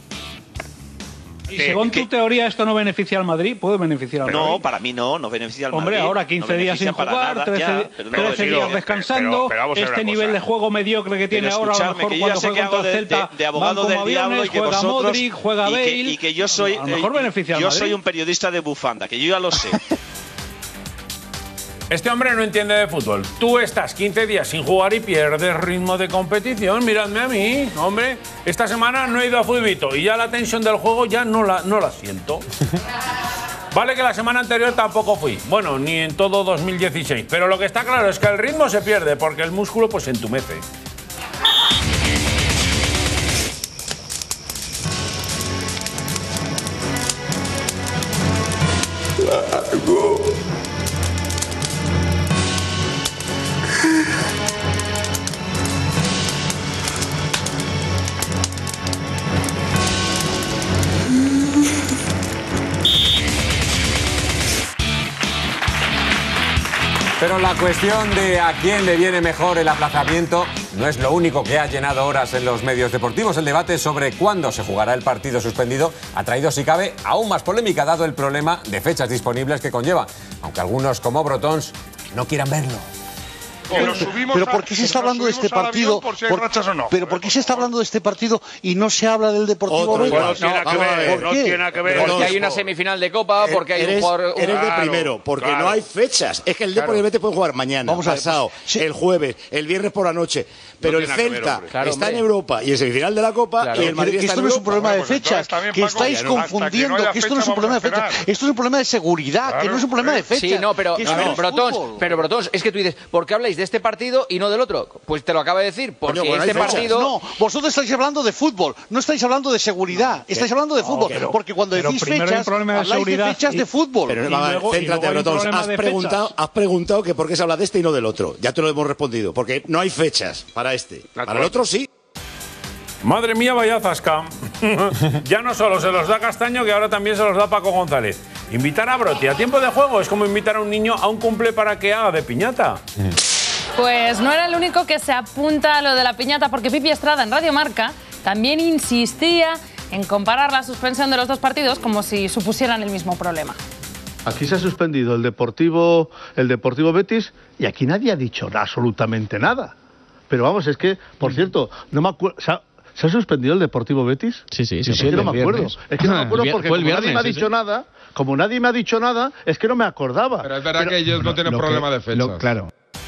S4: Y según tu teoría, ¿esto no beneficia al Madrid? ¿Puede beneficiar al Madrid?
S5: No, para mí no beneficia al Madrid.
S4: Hombre, ahora 15 días sin jugar, 13 días descansando, este nivel de juego mediocre que tiene ahora, a lo mejor cuando juega contra el Celta,
S5: de abogado del diablo, y que
S4: juega
S5: vosotros,
S4: Modric, juega Bale,
S5: y que yo soy,
S4: a lo mejor beneficia al Madrid.
S5: Yo soy un periodista de bufanda, que yo ya lo sé.
S2: Este hombre no entiende de fútbol. Tú estás 15 días sin jugar y pierdes ritmo de competición. Miradme a mí, hombre. Esta semana no he ido a futbito y ya la tensión del juego ya no la siento. Vale que la semana anterior tampoco fui. Bueno, ni en todo 2016. Pero lo que está claro es que el ritmo se pierde porque el músculo pues se entumece.
S11: Pero la cuestión de a quién le viene mejor el aplazamiento no es lo único que ha llenado horas en los medios deportivos. El debate sobre cuándo se jugará el partido suspendido ha traído, si cabe, aún más polémica, dado el problema de fechas disponibles que conlleva, aunque algunos, como Brotons, no quieran verlo.
S10: Pero ¿por qué se está hablando de este partido? Pero ¿por qué se está hablando de este partido y no se habla del Deportivo Betis?
S17: No tiene nada que ver. Porque hay una semifinal de Copa, porque hay un jugador...
S10: Eres de primero, porque no hay fechas. Es que el Deportivo Betis puede jugar mañana, pasado, el jueves, el viernes por la noche. Pero el Celta está en Europa y en semifinal de la Copa y el Madrid está en Europa. Esto no es un problema de fechas, que estáis confundiendo, que esto no es un problema de fechas, esto es un problema de seguridad, que no es un problema de fechas.
S17: Sí, no, pero Brotons, es que tú dices, ¿por qué habláis de este partido y no del otro? Pues te lo acabo de decir, porque este partido...
S10: No, vosotros estáis hablando de fútbol, no estáis hablando de seguridad, estáis hablando de fútbol, porque cuando decís fechas, habláis de fechas de fútbol. Pero céntrate, Brotons, has preguntado que por qué se habla de este y no del otro. Ya te lo hemos respondido, porque no hay fechas para este. Para el otro sí.
S2: Madre mía, vaya zasca. Ya no solo se los da Castaño, que ahora también se los da Paco González. Invitar a Broti a tiempo de juego es como invitar a un niño a un cumple para que haga de piñata.
S1: Pues no era el único que se apunta a lo de la piñata, porque Pipi Estrada en Radio Marca también insistía en comparar la suspensión de los dos partidos como si supusieran el mismo problema.
S10: Aquí se ha suspendido el Deportivo Betis y aquí nadie ha dicho absolutamente nada. Pero vamos, es que, por cierto, no me acuerdo... ¿Se ha suspendido el Deportivo Betis?
S26: Sí,
S10: es que no me acuerdo. Es que no me acuerdo porque como nadie me ha dicho nada, como nadie me ha dicho nada, es que no me acordaba.
S28: Pero es verdad que ellos no tienen problema de fechas.
S10: Claro.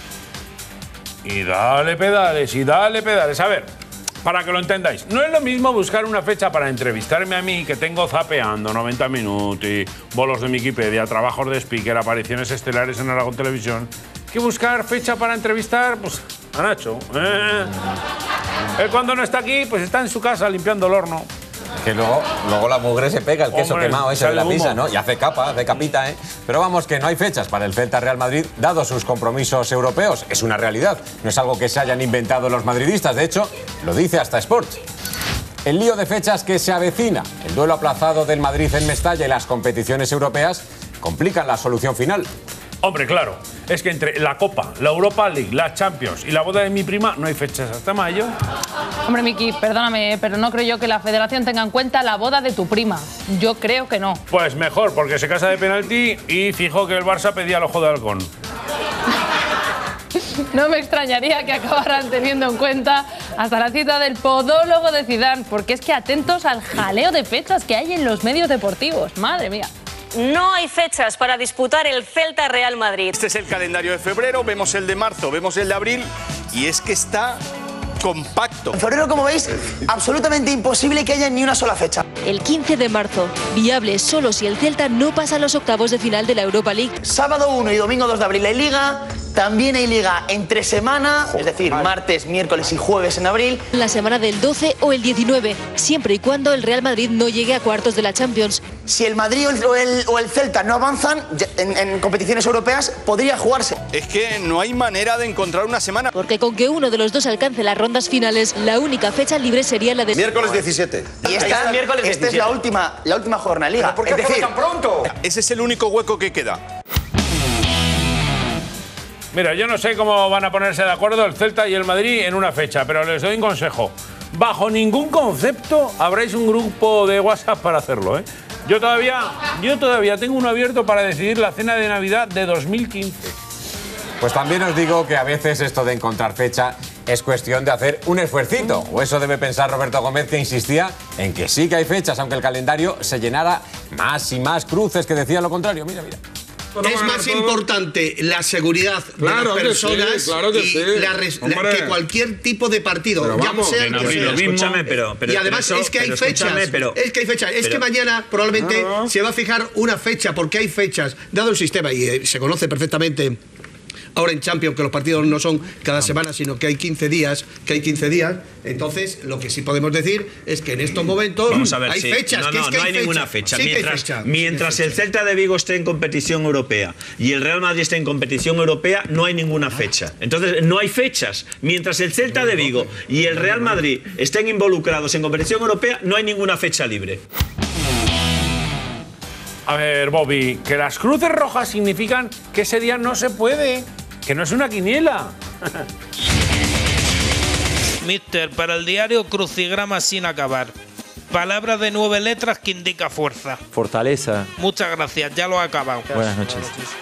S2: Y dale pedales, y dale pedales. A ver, para que lo entendáis, no es lo mismo buscar una fecha para entrevistarme a mí, que tengo zapeando 90 minutos y bolos de Wikipedia, trabajos de speaker, apariciones estelares en Aragón Televisión, que buscar fecha para entrevistar, pues, a Nacho. Él cuando no está aquí, pues está en su casa limpiando el horno.
S11: Que luego la mugre se pega, el queso quemado ese de la pizza, ¿no? Y hace capita, ¿eh? Pero vamos, que no hay fechas para el Celta Real Madrid, dado sus compromisos europeos. Es una realidad, no es algo que se hayan inventado los madridistas. De hecho, lo dice hasta Sport. El lío de fechas que se avecina, el duelo aplazado del Madrid en Mestalla y las competiciones europeas complican la solución final.
S2: Hombre, claro, es que entre la Copa, la Europa League, la Champions y la boda de mi prima no hay fechas hasta mayo.
S1: Hombre, Miki, perdóname, pero no creo yo que la Federación tenga en cuenta la boda de tu prima. Yo creo que no.
S2: Pues mejor, porque se casa de penalti y fijo que el Barça pedía el ojo de halcón.
S1: No me extrañaría que acabaran teniendo en cuenta hasta la cita del podólogo de Zidane, porque es que atentos al jaleo de fechas que hay en los medios deportivos. Madre mía.
S18: No hay fechas para disputar el Celta Real Madrid.
S20: Este es el calendario de febrero, vemos el de marzo, vemos el de abril y es que está compacto.
S21: En febrero, como veis, absolutamente imposible que haya ni una sola fecha.
S22: El 15 de marzo, viable solo si el Celta no pasa a los octavos de final de la Europa League.
S21: Sábado 1 y domingo 2 de abril en Liga También hay liga entre semana, es decir, martes, miércoles y jueves en abril.
S22: La semana del 12 o el 19, siempre y cuando el Real Madrid no llegue a cuartos de la Champions.
S21: Si el Madrid o el Celta no avanzan en competiciones europeas, podría jugarse.
S20: Es que no hay manera de encontrar una semana.
S22: Porque con que uno de los dos alcance las rondas finales, la única fecha libre sería la de...
S10: Miércoles 17.
S21: Y esta es la última jornada de liga.
S10: ¿Por qué acaba tan pronto?
S20: Ese es el único hueco que queda.
S2: Mira, yo no sé cómo van a ponerse de acuerdo el Celta y el Madrid en una fecha, pero les doy un consejo. Bajo ningún concepto habréis un grupo de WhatsApp para hacerlo, ¿eh? Yo todavía tengo uno abierto para decidir la cena de Navidad de 2015.
S11: Pues también os digo que a veces esto de encontrar fecha es cuestión de hacer un esfuercito. O eso debe pensar Roberto Gómez, que insistía en que sí que hay fechas, aunque el calendario se llenara más y más cruces que decían lo contrario. Mira, mira.
S7: Es más importante la seguridad de las personas que cualquier tipo de partido. Y además es que hay fechas. Es que mañana probablemente se va a fijar una fecha, porque hay fechas, dado el sistema, y se conoce perfectamente ahora en Champions que los partidos no son cada semana, sino que hay 15 días, entonces lo que sí podemos decir es que en estos momentos hay fechas.
S8: No hay ninguna fecha. Mientras el Celta de Vigo esté en competición europea y el Real Madrid esté en competición europea, no hay ninguna fecha. Entonces no hay fechas. Mientras el Celta de Vigo y el Real Madrid estén involucrados en competición europea, no hay ninguna fecha libre.
S2: A ver, Bobby, que las cruces rojas significan que ese día no se puede, que no es una quiniela.
S9: Mister, para el diario Crucigrama sin acabar. Palabra de 9 letras que indica fuerza.
S12: Fortaleza.
S9: Muchas gracias, ya lo ha acabado.
S12: Buenas noches.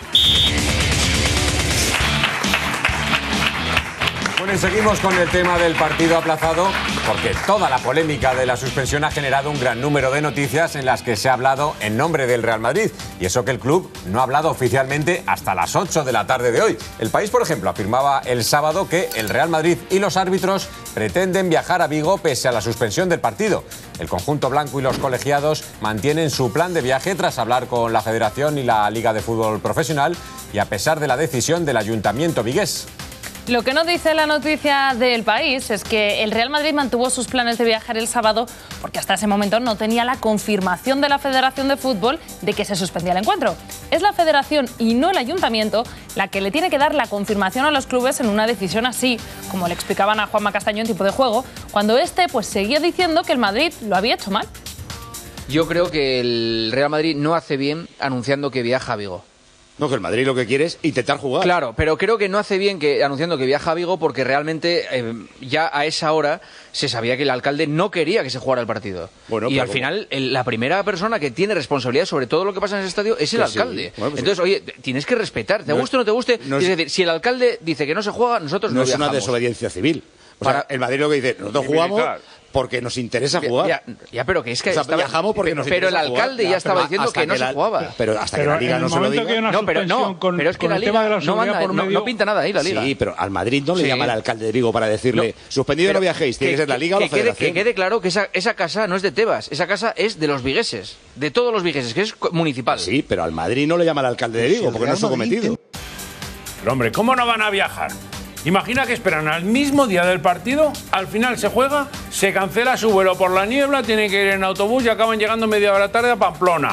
S11: Bueno, y seguimos con el tema del partido aplazado, porque toda la polémica de la suspensión ha generado un gran número de noticias en las que se ha hablado en nombre del Real Madrid. Y eso que el club no ha hablado oficialmente hasta las 8 de la tarde de hoy. El País, por ejemplo, afirmaba el sábado que el Real Madrid y los árbitros pretenden viajar a Vigo pese a la suspensión del partido. El conjunto blanco y los colegiados mantienen su plan de viaje tras hablar con la Federación y la Liga de Fútbol Profesional y a pesar de la decisión del Ayuntamiento vigués.
S1: Lo que no dice la noticia del País es que el Real Madrid mantuvo sus planes de viajar el sábado porque hasta ese momento no tenía la confirmación de la Federación de Fútbol de que se suspendía el encuentro. Es la Federación y no el Ayuntamiento la que le tiene que dar la confirmación a los clubes en una decisión así, como le explicaban a Juanma Castaño en tiempo de juego, cuando seguía diciendo que el Madrid lo había hecho mal.
S17: Yo creo que el Real Madrid no hace bien anunciando que viaja a Vigo.
S10: No, que el Madrid lo que quiere es intentar jugar.
S17: Claro, pero creo que no hace bien que anunciando que viaja a Vigo porque realmente ya a esa hora se sabía que el alcalde no quería que se jugara el partido. Bueno, y al final la primera persona que tiene responsabilidad sobre todo lo que pasa en ese estadio es el alcalde. Sí. Bueno, pues entonces, oye, tienes que respetar, te guste o no te guste. Es decir, si el alcalde dice que no se juega, nosotros no viajamos.
S10: No es una desobediencia civil. O sea, el Madrid lo que dice, nosotros jugamos porque nos interesa jugar.
S17: Ya, pero que es que...
S10: O sea, viajamos porque nos interesa
S17: jugar. Pero el alcalde ya estaba diciendo que no se jugaba.
S10: Pero hasta que la Liga no se lo diga...
S17: Pero es que la Liga no pinta nada ahí, la Liga.
S10: Sí, pero al Madrid no le llama al alcalde de Vigo para decirle suspendido no viajéis, tiene que ser la Liga o la Federación.
S17: Que quede claro que esa casa no es de Tebas, esa casa es de los vigueses, de todos los vigueses, que es municipal.
S10: Sí, pero al Madrid no le llama al alcalde de Vigo porque no es su cometido.
S2: Pero hombre, ¿cómo no van a viajar? Imagina que esperan al mismo día del partido, al final se juega, se cancela su vuelo por la niebla, tienen que ir en autobús y acaban llegando media hora tarde a Pamplona.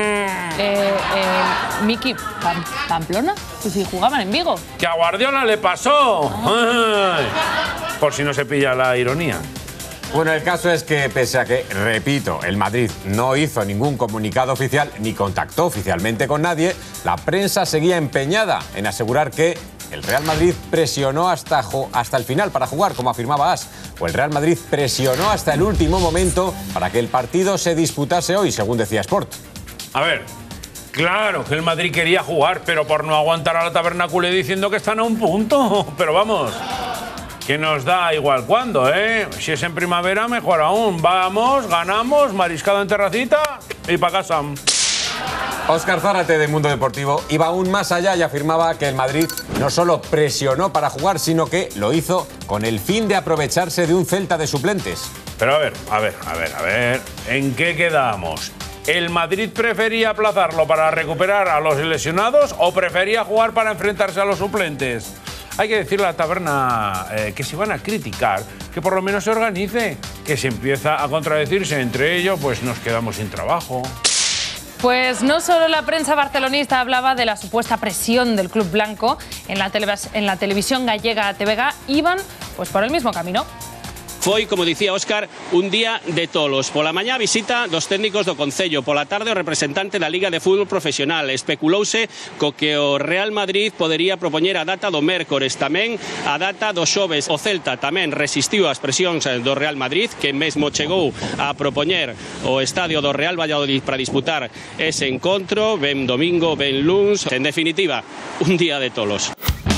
S1: Miki, ¿Pamplona? Pues si jugaban en Vigo.
S2: ¡Que a Guardiola le pasó! Ay, por si no se pilla la ironía.
S11: Bueno, el caso es que, pese a que, repito, el Madrid no hizo ningún comunicado oficial ni contactó oficialmente con nadie, la prensa seguía empeñada en asegurar que el Real Madrid presionó hasta el final para jugar, como afirmaba As, o el Real Madrid presionó hasta el último momento para que el partido se disputase hoy, según decía Sport.
S2: A ver, claro que el Madrid quería jugar, pero por no aguantar a la tabernácula diciendo que están a un punto. Pero vamos, que nos da igual cuándo, ¿eh? Si es en primavera, mejor aún. Vamos, ganamos, mariscado en terracita y pa' casa.
S11: Óscar Zárate, de Mundo Deportivo, iba aún más allá y afirmaba que el Madrid no solo presionó para jugar, sino que lo hizo con el fin de aprovecharse de un Celta de suplentes.
S2: Pero a ver, ¿en qué quedamos? ¿El Madrid prefería aplazarlo para recuperar a los lesionados o prefería jugar para enfrentarse a los suplentes? Hay que decirle a la taberna que si van a criticar, que por lo menos se organice, que si empieza a contradecirse entre ellos, pues nos quedamos sin trabajo.
S1: Pues no solo la prensa barcelonista hablaba de la supuesta presión del club blanco, en la televisión gallega TVG iban pues por el mismo camino.
S12: Foi, como dicía Óscar, un día de tolos. Pola mañá visita dos técnicos do Concello, pola tarde o representante da Liga de Fútbol Profesional. Especulouse co que o Real Madrid podería propoñer a data do mércores, tamén a data do xoves. O Celta tamén resistiu ás presións do Real Madrid, que mesmo chegou a propoñer o estadio do Real Valladolid para disputar ese encontro. Ben domingo, ben luns, en definitiva, un día de tolos.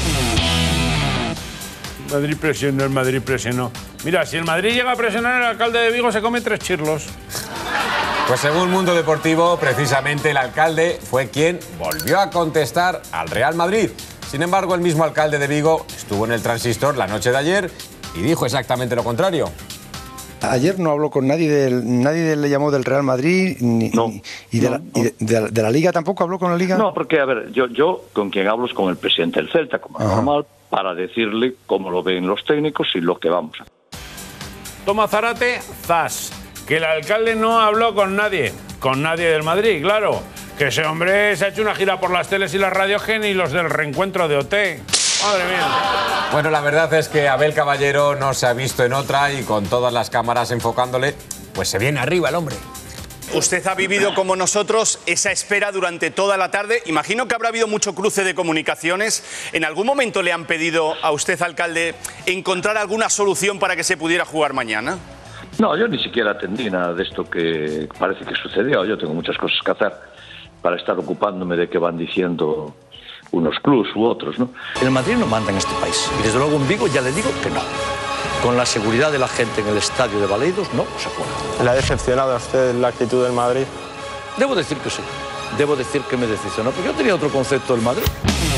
S2: Madrid presionó, el Madrid presionó. Mira, si el Madrid llega a presionar, el alcalde de Vigo se come 3 chirlos.
S11: Pues según Mundo Deportivo, precisamente el alcalde fue quien volvió a contestar al Real Madrid. Sin embargo, el mismo alcalde de Vigo estuvo en el Transistor la noche de ayer y dijo exactamente lo contrario.
S13: Ayer no habló con nadie, nadie le llamó del Real Madrid y de la Liga tampoco habló con la Liga.
S14: No, porque a ver, yo con quien hablo es con el presidente del Celta, como es normal, para decirle cómo lo ven los técnicos y lo que vamos a hacer.
S2: Toma Zarate, zas, que el alcalde no habló con nadie del Madrid, claro, que ese hombre se ha hecho una gira por las teles y las radios y los del reencuentro de OT. Madre mía.
S11: Bueno, la verdad es que Abel Caballero no se ha visto en otra y con todas las cámaras enfocándole, pues se viene arriba el hombre.
S20: Usted ha vivido como nosotros esa espera durante toda la tarde. Imagino que habrá habido mucho cruce de comunicaciones. ¿En algún momento le han pedido a usted, alcalde, encontrar alguna solución para que se pudiera jugar mañana?
S14: No, yo ni siquiera atendí nada de esto que parece que sucedió. Yo tengo muchas cosas que hacer para estar ocupándome de qué van diciendo unos clubs u otros, ¿no?
S15: El Madrid no manda en este país. Y desde luego en Vigo ya le digo que no. Con la seguridad de la gente en el estadio de Baleidos no se puede.
S20: ¿Le ha decepcionado a usted la actitud del Madrid?
S15: Debo decir que sí. Debo decir que me decepcionó, porque yo tenía otro concepto del Madrid.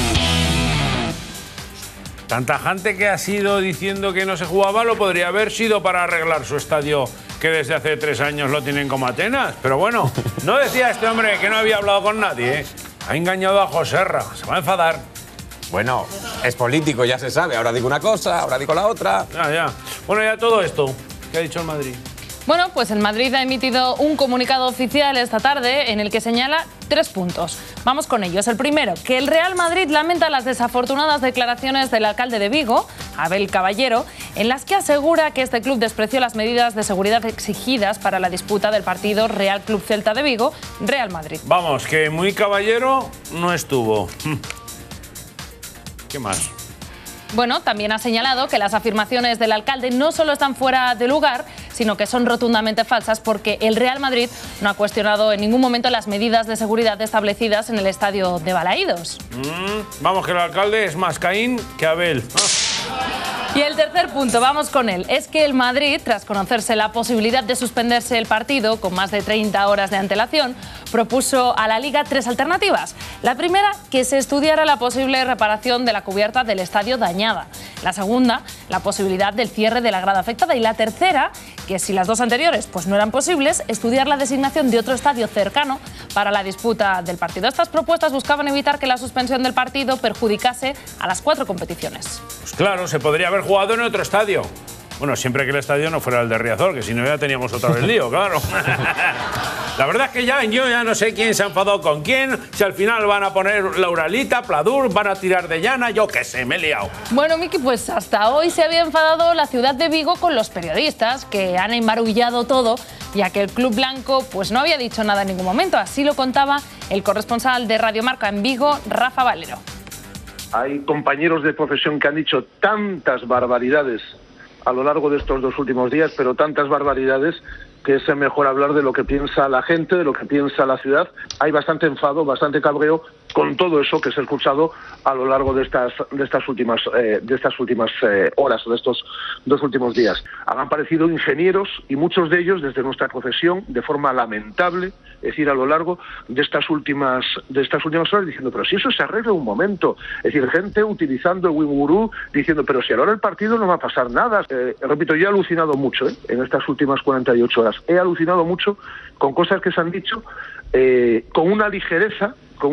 S2: Tanta gente que ha sido diciendo que no se jugaba lo podría haber sido para arreglar su estadio, que desde hace 3 años lo tienen como Atenas. Pero bueno, no decía este hombre que no había hablado con nadie, ¿eh? Ha engañado a Joserra, se va a enfadar.
S11: Bueno, es político, ya se sabe. Ahora digo una cosa, ahora digo la otra.
S2: Ya. Bueno, ya todo esto. ¿Qué ha dicho el Madrid?
S1: Bueno, pues el Madrid ha emitido un comunicado oficial esta tarde en el que señala 3 puntos. Vamos con ellos. El primero, que el Real Madrid lamenta las desafortunadas declaraciones del alcalde de Vigo, Abel Caballero, en las que asegura que este club despreció las medidas de seguridad exigidas para la disputa del partido Real Club Celta de Vigo-Real Madrid.
S2: Vamos, que muy caballero no estuvo. ¿Qué más?
S1: Bueno, también ha señalado que las afirmaciones del alcalde no solo están fuera de lugar, sino que son rotundamente falsas porque el Real Madrid no ha cuestionado en ningún momento las medidas de seguridad establecidas en el estadio de Balaídos.
S2: Vamos, que el alcalde es más Caín que Abel.
S1: Y el tercer punto, vamos con él, es que el Madrid, tras conocerse la posibilidad de suspenderse el partido con más de 30 horas de antelación, propuso a la Liga 3 alternativas. La primera, que se estudiara la posible reparación de la cubierta del estadio dañada. La segunda, la posibilidad del cierre de la grada afectada. Y la tercera, que si las dos anteriores pues no eran posibles, estudiar la designación de otro estadio cercano para la disputa del partido. Estas propuestas buscaban evitar que la suspensión del partido perjudicase a las 4 competiciones.
S2: Pues claro, se podría haber jugado en otro estadio. Bueno, siempre que el estadio no fuera el de Riazor, que si no ya teníamos otra vez lío, claro. La verdad es que yo ya no sé quién se ha enfadado con quién, si al final van a poner Lauralita, Pladur, van a tirar de llana, yo qué sé, me he liado.
S1: Bueno, Miki, pues hasta hoy se había enfadado la ciudad de Vigo con los periodistas, que han embarullado todo, ya que el club blanco pues no había dicho nada en ningún momento. Así lo contaba el corresponsal de Radio Marca en Vigo, Rafa Valero.
S16: Hay compañeros de profesión que han dicho tantas barbaridades a lo largo de estos 2 últimos días, pero tantas barbaridades que es mejor hablar de lo que piensa la gente, de lo que piensa la ciudad. Hay bastante enfado, bastante cabreo, con todo eso que se ha escuchado a lo largo de estas últimas horas o de estos 2 últimos días. Han aparecido ingenieros y muchos de ellos desde nuestra profesión de forma lamentable, es decir, a lo largo de estas últimas horas diciendo, pero si eso se arregla en un momento, es decir, gente utilizando el Winguru diciendo, pero si ahora el partido no va a pasar nada. Repito, yo he alucinado mucho en estas últimas 48 horas, he alucinado mucho con cosas que se han dicho con una ligereza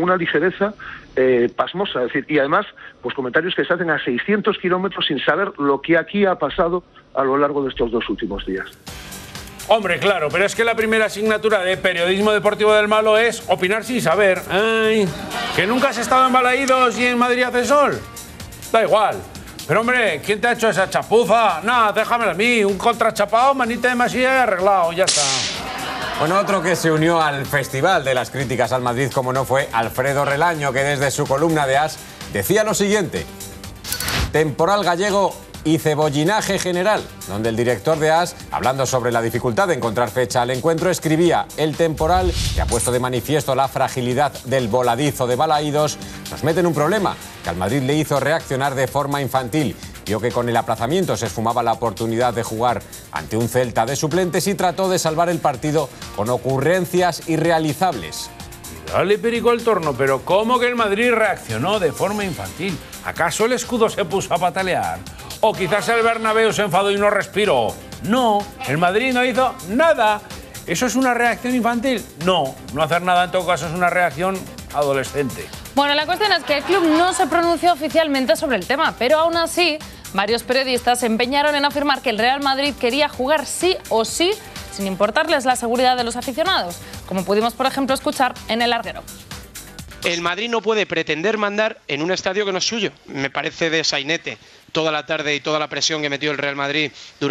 S16: pasmosa, es decir, y además pues comentarios que se hacen a 600 kilómetros sin saber lo que aquí ha pasado a lo largo de estos 2 últimos días.
S2: Hombre, claro, pero es que la primera asignatura de periodismo deportivo del malo es opinar sin saber. Ay, ¿que nunca has estado en Balaídos y en Madrid hace sol? Da igual. Pero hombre, ¿quién te ha hecho esa chapuza? Nada, déjamelo a mí, un contrachapado, manita de masilla arreglado, ya está.
S11: Bueno, otro que se unió al festival de las críticas al Madrid, como no, fue Alfredo Relaño, que desde su columna de AS decía lo siguiente: temporal gallego y cebollinaje general, donde el director de AS, hablando sobre la dificultad de encontrar fecha al encuentro, escribía: el temporal, que ha puesto de manifiesto la fragilidad del voladizo de Balaídos, nos mete en un problema que al Madrid le hizo reaccionar de forma infantil. Vio que con el aplazamiento se esfumaba la oportunidad de jugar ante un Celta de suplentes y trató de salvar el partido con ocurrencias irrealizables.
S2: Dale, Perico, el torno, pero ¿cómo que el Madrid reaccionó de forma infantil? ¿Acaso el escudo se puso a patalear? ¿O quizás el Bernabéu se enfadó y no respiró? No, el Madrid no hizo nada. ¿Eso es una reacción infantil? No, no hacer nada en todo caso es una reacción adolescente.
S1: Bueno, la cuestión es que el club no se pronunció oficialmente sobre el tema, pero aún así varios periodistas se empeñaron en afirmar que el Real Madrid quería jugar sí o sí, sin importarles la seguridad de los aficionados, como pudimos, por ejemplo, escuchar en El Larguero.
S3: El Madrid no puede pretender mandar en un estadio que no es suyo. Me parece de sainete toda la tarde y toda la presión que metió el Real Madrid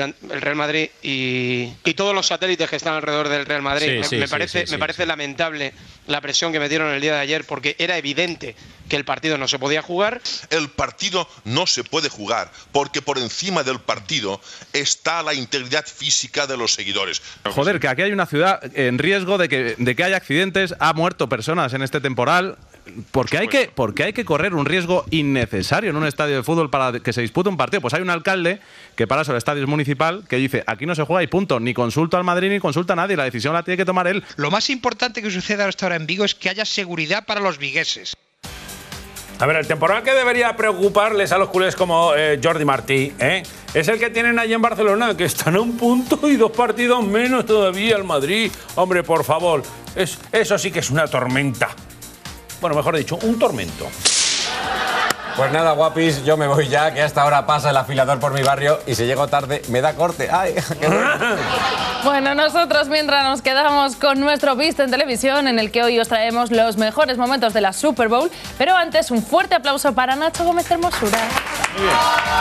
S3: y todos los satélites que están alrededor del Real Madrid. Me parece lamentable la presión que metieron el día de ayer, porque era evidente que el partido no se podía jugar.
S4: El partido no se puede jugar porque por encima del partido está la integridad física de los seguidores.
S26: Joder, que aquí hay una ciudad en riesgo de que haya accidentes, ha muerto personas en este temporal. Porque hay que correr un riesgo innecesario en un estadio de fútbol para que se dispute un partido. Pues hay un alcalde que para eso el estadio es municipal, que dice: aquí no se juega y punto. Ni consulta al Madrid ni consulta a nadie. La decisión la tiene que tomar él.
S6: Lo más importante que suceda hasta ahora en Vigo es que haya seguridad para los vigueses.
S2: A ver, el temporal que debería preocuparles a los culés como Jordi Martí, es el que tienen allí en Barcelona, que están a un punto y 2 partidos menos todavía al Madrid. Hombre, por favor, eso sí que es una tormenta. Bueno, mejor dicho, un tormento.
S11: Pues nada, guapis, yo me voy ya, que hasta ahora pasa el afilador por mi barrio y si llego tarde me da corte. ¡Ay, qué bueno!
S1: Bueno, nosotros mientras nos quedamos con nuestro Visto en Televisión, en el que hoy os traemos los mejores momentos de la Super Bowl. Pero antes, un fuerte aplauso para Nacho Gómez Hermosura. Muy bien.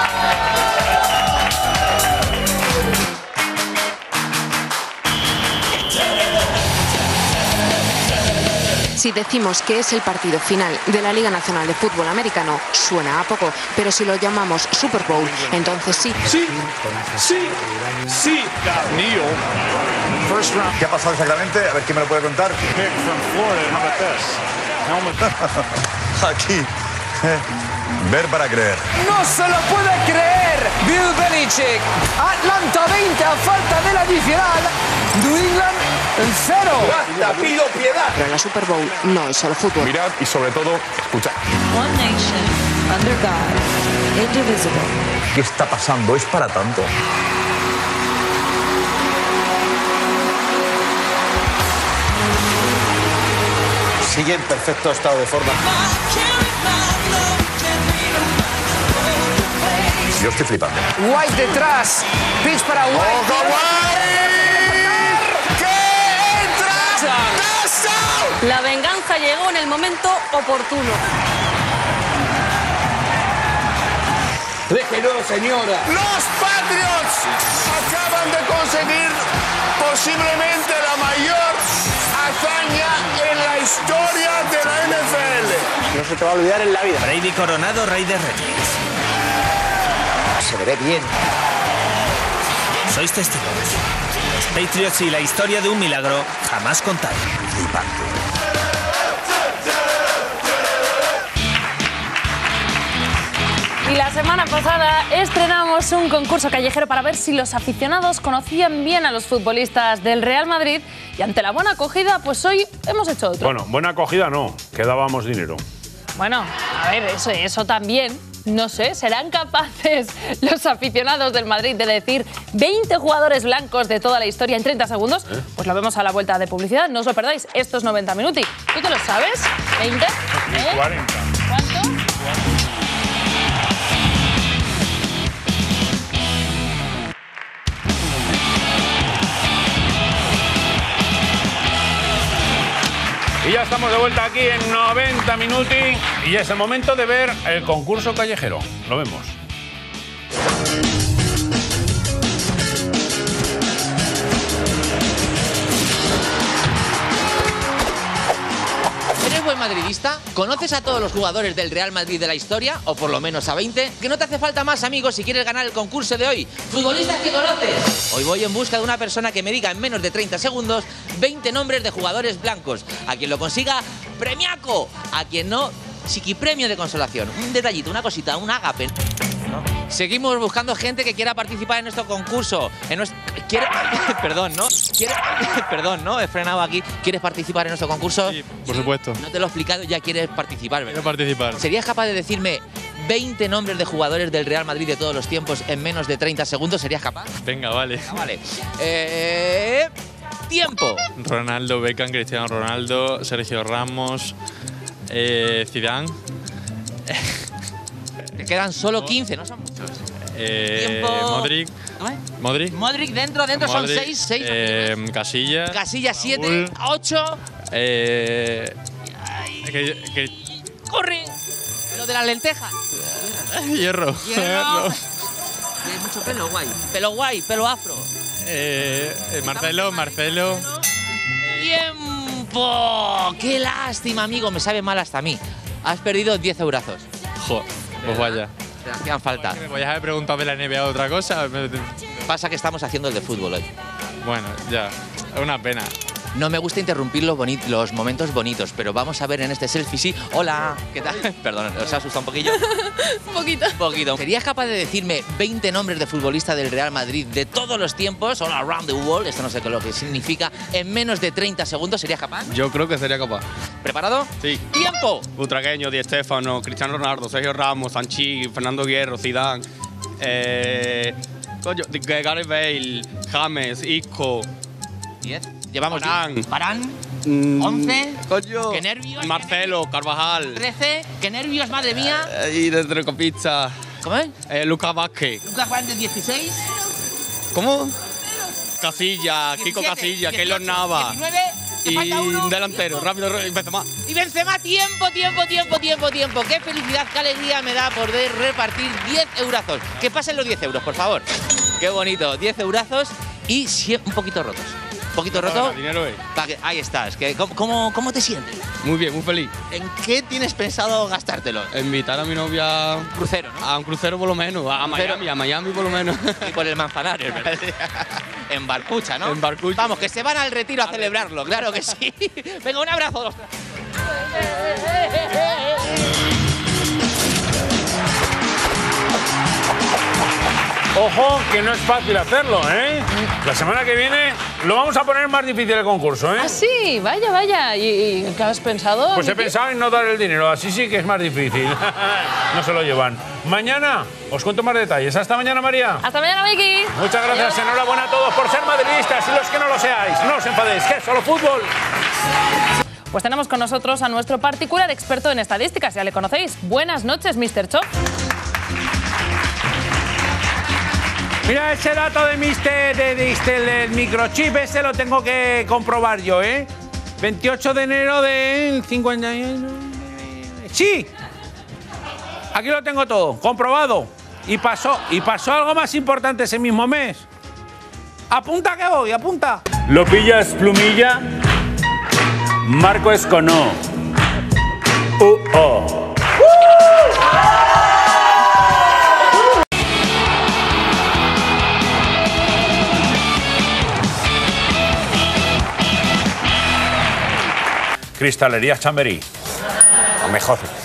S19: Si decimos que es el partido final de la Liga Nacional de Fútbol Americano, suena a poco, pero si lo llamamos Super Bowl, entonces sí.
S23: Sí.
S24: ¿Qué ha pasado exactamente? A ver, ¿quién me lo puede contar? Aquí. Ver para creer.
S25: ¡No se lo puede creer! Bill Belichick. Atlanta 20 a falta del adicional. New England 0. ¡Basta, pido piedad!
S19: Pero la Super Bowl no es solo fútbol.
S24: Mirad y sobre todo, escuchad.
S19: One nation, under God, indivisible.
S24: ¿Qué está pasando? ¿Es para tanto?
S10: Sigue en perfecto estado de forma.
S24: Yo estoy flipando.
S25: White detrás. Pitch para White. ¡Que entra!
S18: La venganza llegó en el momento oportuno.
S25: Déjelo, señora.
S23: Los Patriots acaban de conseguir posiblemente la mayor hazaña en la historia de la NFL.
S10: No se te va a olvidar en la vida.
S27: Brady coronado rey de reyes.
S10: Se veré bien.
S27: Sois testigos. Los Patriots y la historia de un milagro jamás contada.
S1: Y la semana pasada estrenamos un concurso callejero para ver si los aficionados conocían bien a los futbolistas del Real Madrid y ante la buena acogida, pues hoy hemos hecho otro.
S2: Bueno, buena acogida no, que dábamos dinero.
S1: Bueno, a ver, eso también. No sé, ¿serán capaces los aficionados del Madrid de decir 20 jugadores blancos de toda la historia en 30 segundos? Pues lo vemos a la vuelta de publicidad. No os lo perdáis, esto es 90 Minuti. ¿Tú te lo sabes? ¿20?
S2: 40.
S1: ¿Cuánto?
S2: Y ya estamos de vuelta aquí en 90 Minuti y es el momento de ver el concurso callejero. Lo vemos.
S5: ¿Eres buen madridista? ¿Conoces a todos los jugadores del Real Madrid de la historia? O por lo menos a 20. Que no te hace falta más, amigos, si quieres ganar el concurso de hoy. ¿Futbolistas que conoces? Hoy voy en busca de una persona que me diga en menos de 30 segundos 20 nombres de jugadores blancos. A quien lo consiga, premiaco. A quien no, chiquipremio de consolación. Un detallito, una cosita, un ágape. ¿No? Seguimos buscando gente que quiera participar en nuestro concurso. Perdón, ¿no? Perdón, ¿no? He frenado aquí. ¿Quieres participar en nuestro concurso?
S7: Sí, por supuesto.
S5: No te lo he explicado, ya quieres participar, ¿verdad?
S7: Quiero participar.
S5: ¿Serías capaz de decirme 20 nombres de jugadores del Real Madrid de todos los tiempos en menos de 30 segundos? ¿Serías capaz?
S7: Venga, vale.
S5: Vale. Tiempo.
S7: Ronaldo, Beckham, Cristiano Ronaldo, Sergio Ramos, Zidane.
S5: Te quedan solo 15, no son muchos. Tiempo.
S7: Modric.
S5: Modric dentro son 6.
S7: Casillas.
S5: Casillas 7, 8. ¡Corre! Lo de las lentejas.
S7: Hierro.
S5: Tiene mucho pelo guay. Pelo afro.
S7: Marcelo.
S5: ¡Tiempo! ¡Qué lástima, amigo! Me sabe mal hasta a mí. Has perdido 10 eurazos.
S7: Joder, pues vaya.
S5: Te hacían falta.
S7: ¿Me podías haber preguntado de la NBA otra cosa?
S5: Pasa que estamos haciendo el de fútbol hoy.
S7: Bueno, ya. Es una pena.
S5: No me gusta interrumpir los momentos bonitos, pero vamos a ver en este selfie, sí. Hola, ¿qué tal? Perdón, ¿os ha asustado un poquillo?
S1: Un
S5: poquito. ¿Serías capaz de decirme 20 nombres de futbolistas del Real Madrid de todos los tiempos, all around the world, esto no sé lo que significa, en menos de 30 segundos? ¿Serías capaz?
S7: Yo creo que sería capaz.
S5: ¿Preparado?
S7: Sí.
S5: ¡Tiempo!
S7: Butragueño, Di Stéfano, Cristiano Ronaldo, Sergio Ramos, Sanchi, Fernando Hierro, Zidane, Gareth Bale, James, Isco.
S5: 10. Llevamos
S7: Varane.
S5: 11.
S7: Coño.
S5: ¡Qué nervios!
S7: Marcelo, Carvajal.
S5: 13. ¡Qué nervios, madre mía!
S7: Y de centrocampista.
S5: ¿Cómo es?
S7: Lucas Vázquez.
S5: Lucas Vázquez, 16.
S7: ¿Cómo? Casillas, Kiko Casillas, Keylor Navas.
S5: 19.
S7: Y un delantero, rápido, Benzema.
S5: Y Benzema, tiempo. ¡Qué felicidad, qué alegría me da poder repartir 10 eurazos! Que pasen los 10 euros, por favor. Qué bonito, 10 eurazos y un poquito rotos. ¿Un poquito roto?
S7: Dinero,
S5: Ahí estás. ¿Cómo te sientes?
S7: Muy bien, muy feliz.
S5: ¿En qué tienes pensado gastártelo?
S7: Invitar a mi novia a
S5: un crucero, ¿no?
S7: A un crucero por lo menos, a Miami por lo menos.
S5: Y por el Manzanares, ¿verdad? En Barcucha, ¿no?
S7: En Barcucha.
S5: Vamos, que se van al retiro a celebrarlo, claro que sí. Venga, un abrazo.
S2: Ojo, que no es fácil hacerlo, ¿eh? La semana que viene lo vamos a poner más difícil el concurso, ¿eh?
S1: Ah, sí, vaya. ¿Y qué has pensado?
S2: Pues he pensado en no dar el dinero, así sí que es más difícil. No se lo llevan. Mañana os cuento más detalles. Hasta mañana, María.
S1: Hasta mañana, Vicky.
S2: Muchas gracias. Enhorabuena a todos por ser madridistas y los que no lo seáis. No os enfadéis, que es solo fútbol.
S1: Pues tenemos con nosotros a nuestro particular experto en estadísticas, ya le conocéis. Buenas noches, Mr. Chop.
S2: Mira ese dato de del microchip, ese lo tengo que comprobar yo, ¿eh? 28 de enero de 50... ¡Sí! Aquí lo tengo todo, comprobado. Y pasó algo más importante ese mismo mes. Apunta que voy, apunta.
S8: ¿Lo pillas, Plumilla? Marco Esconó.
S2: Cristalería Chamberí. Lo mejor.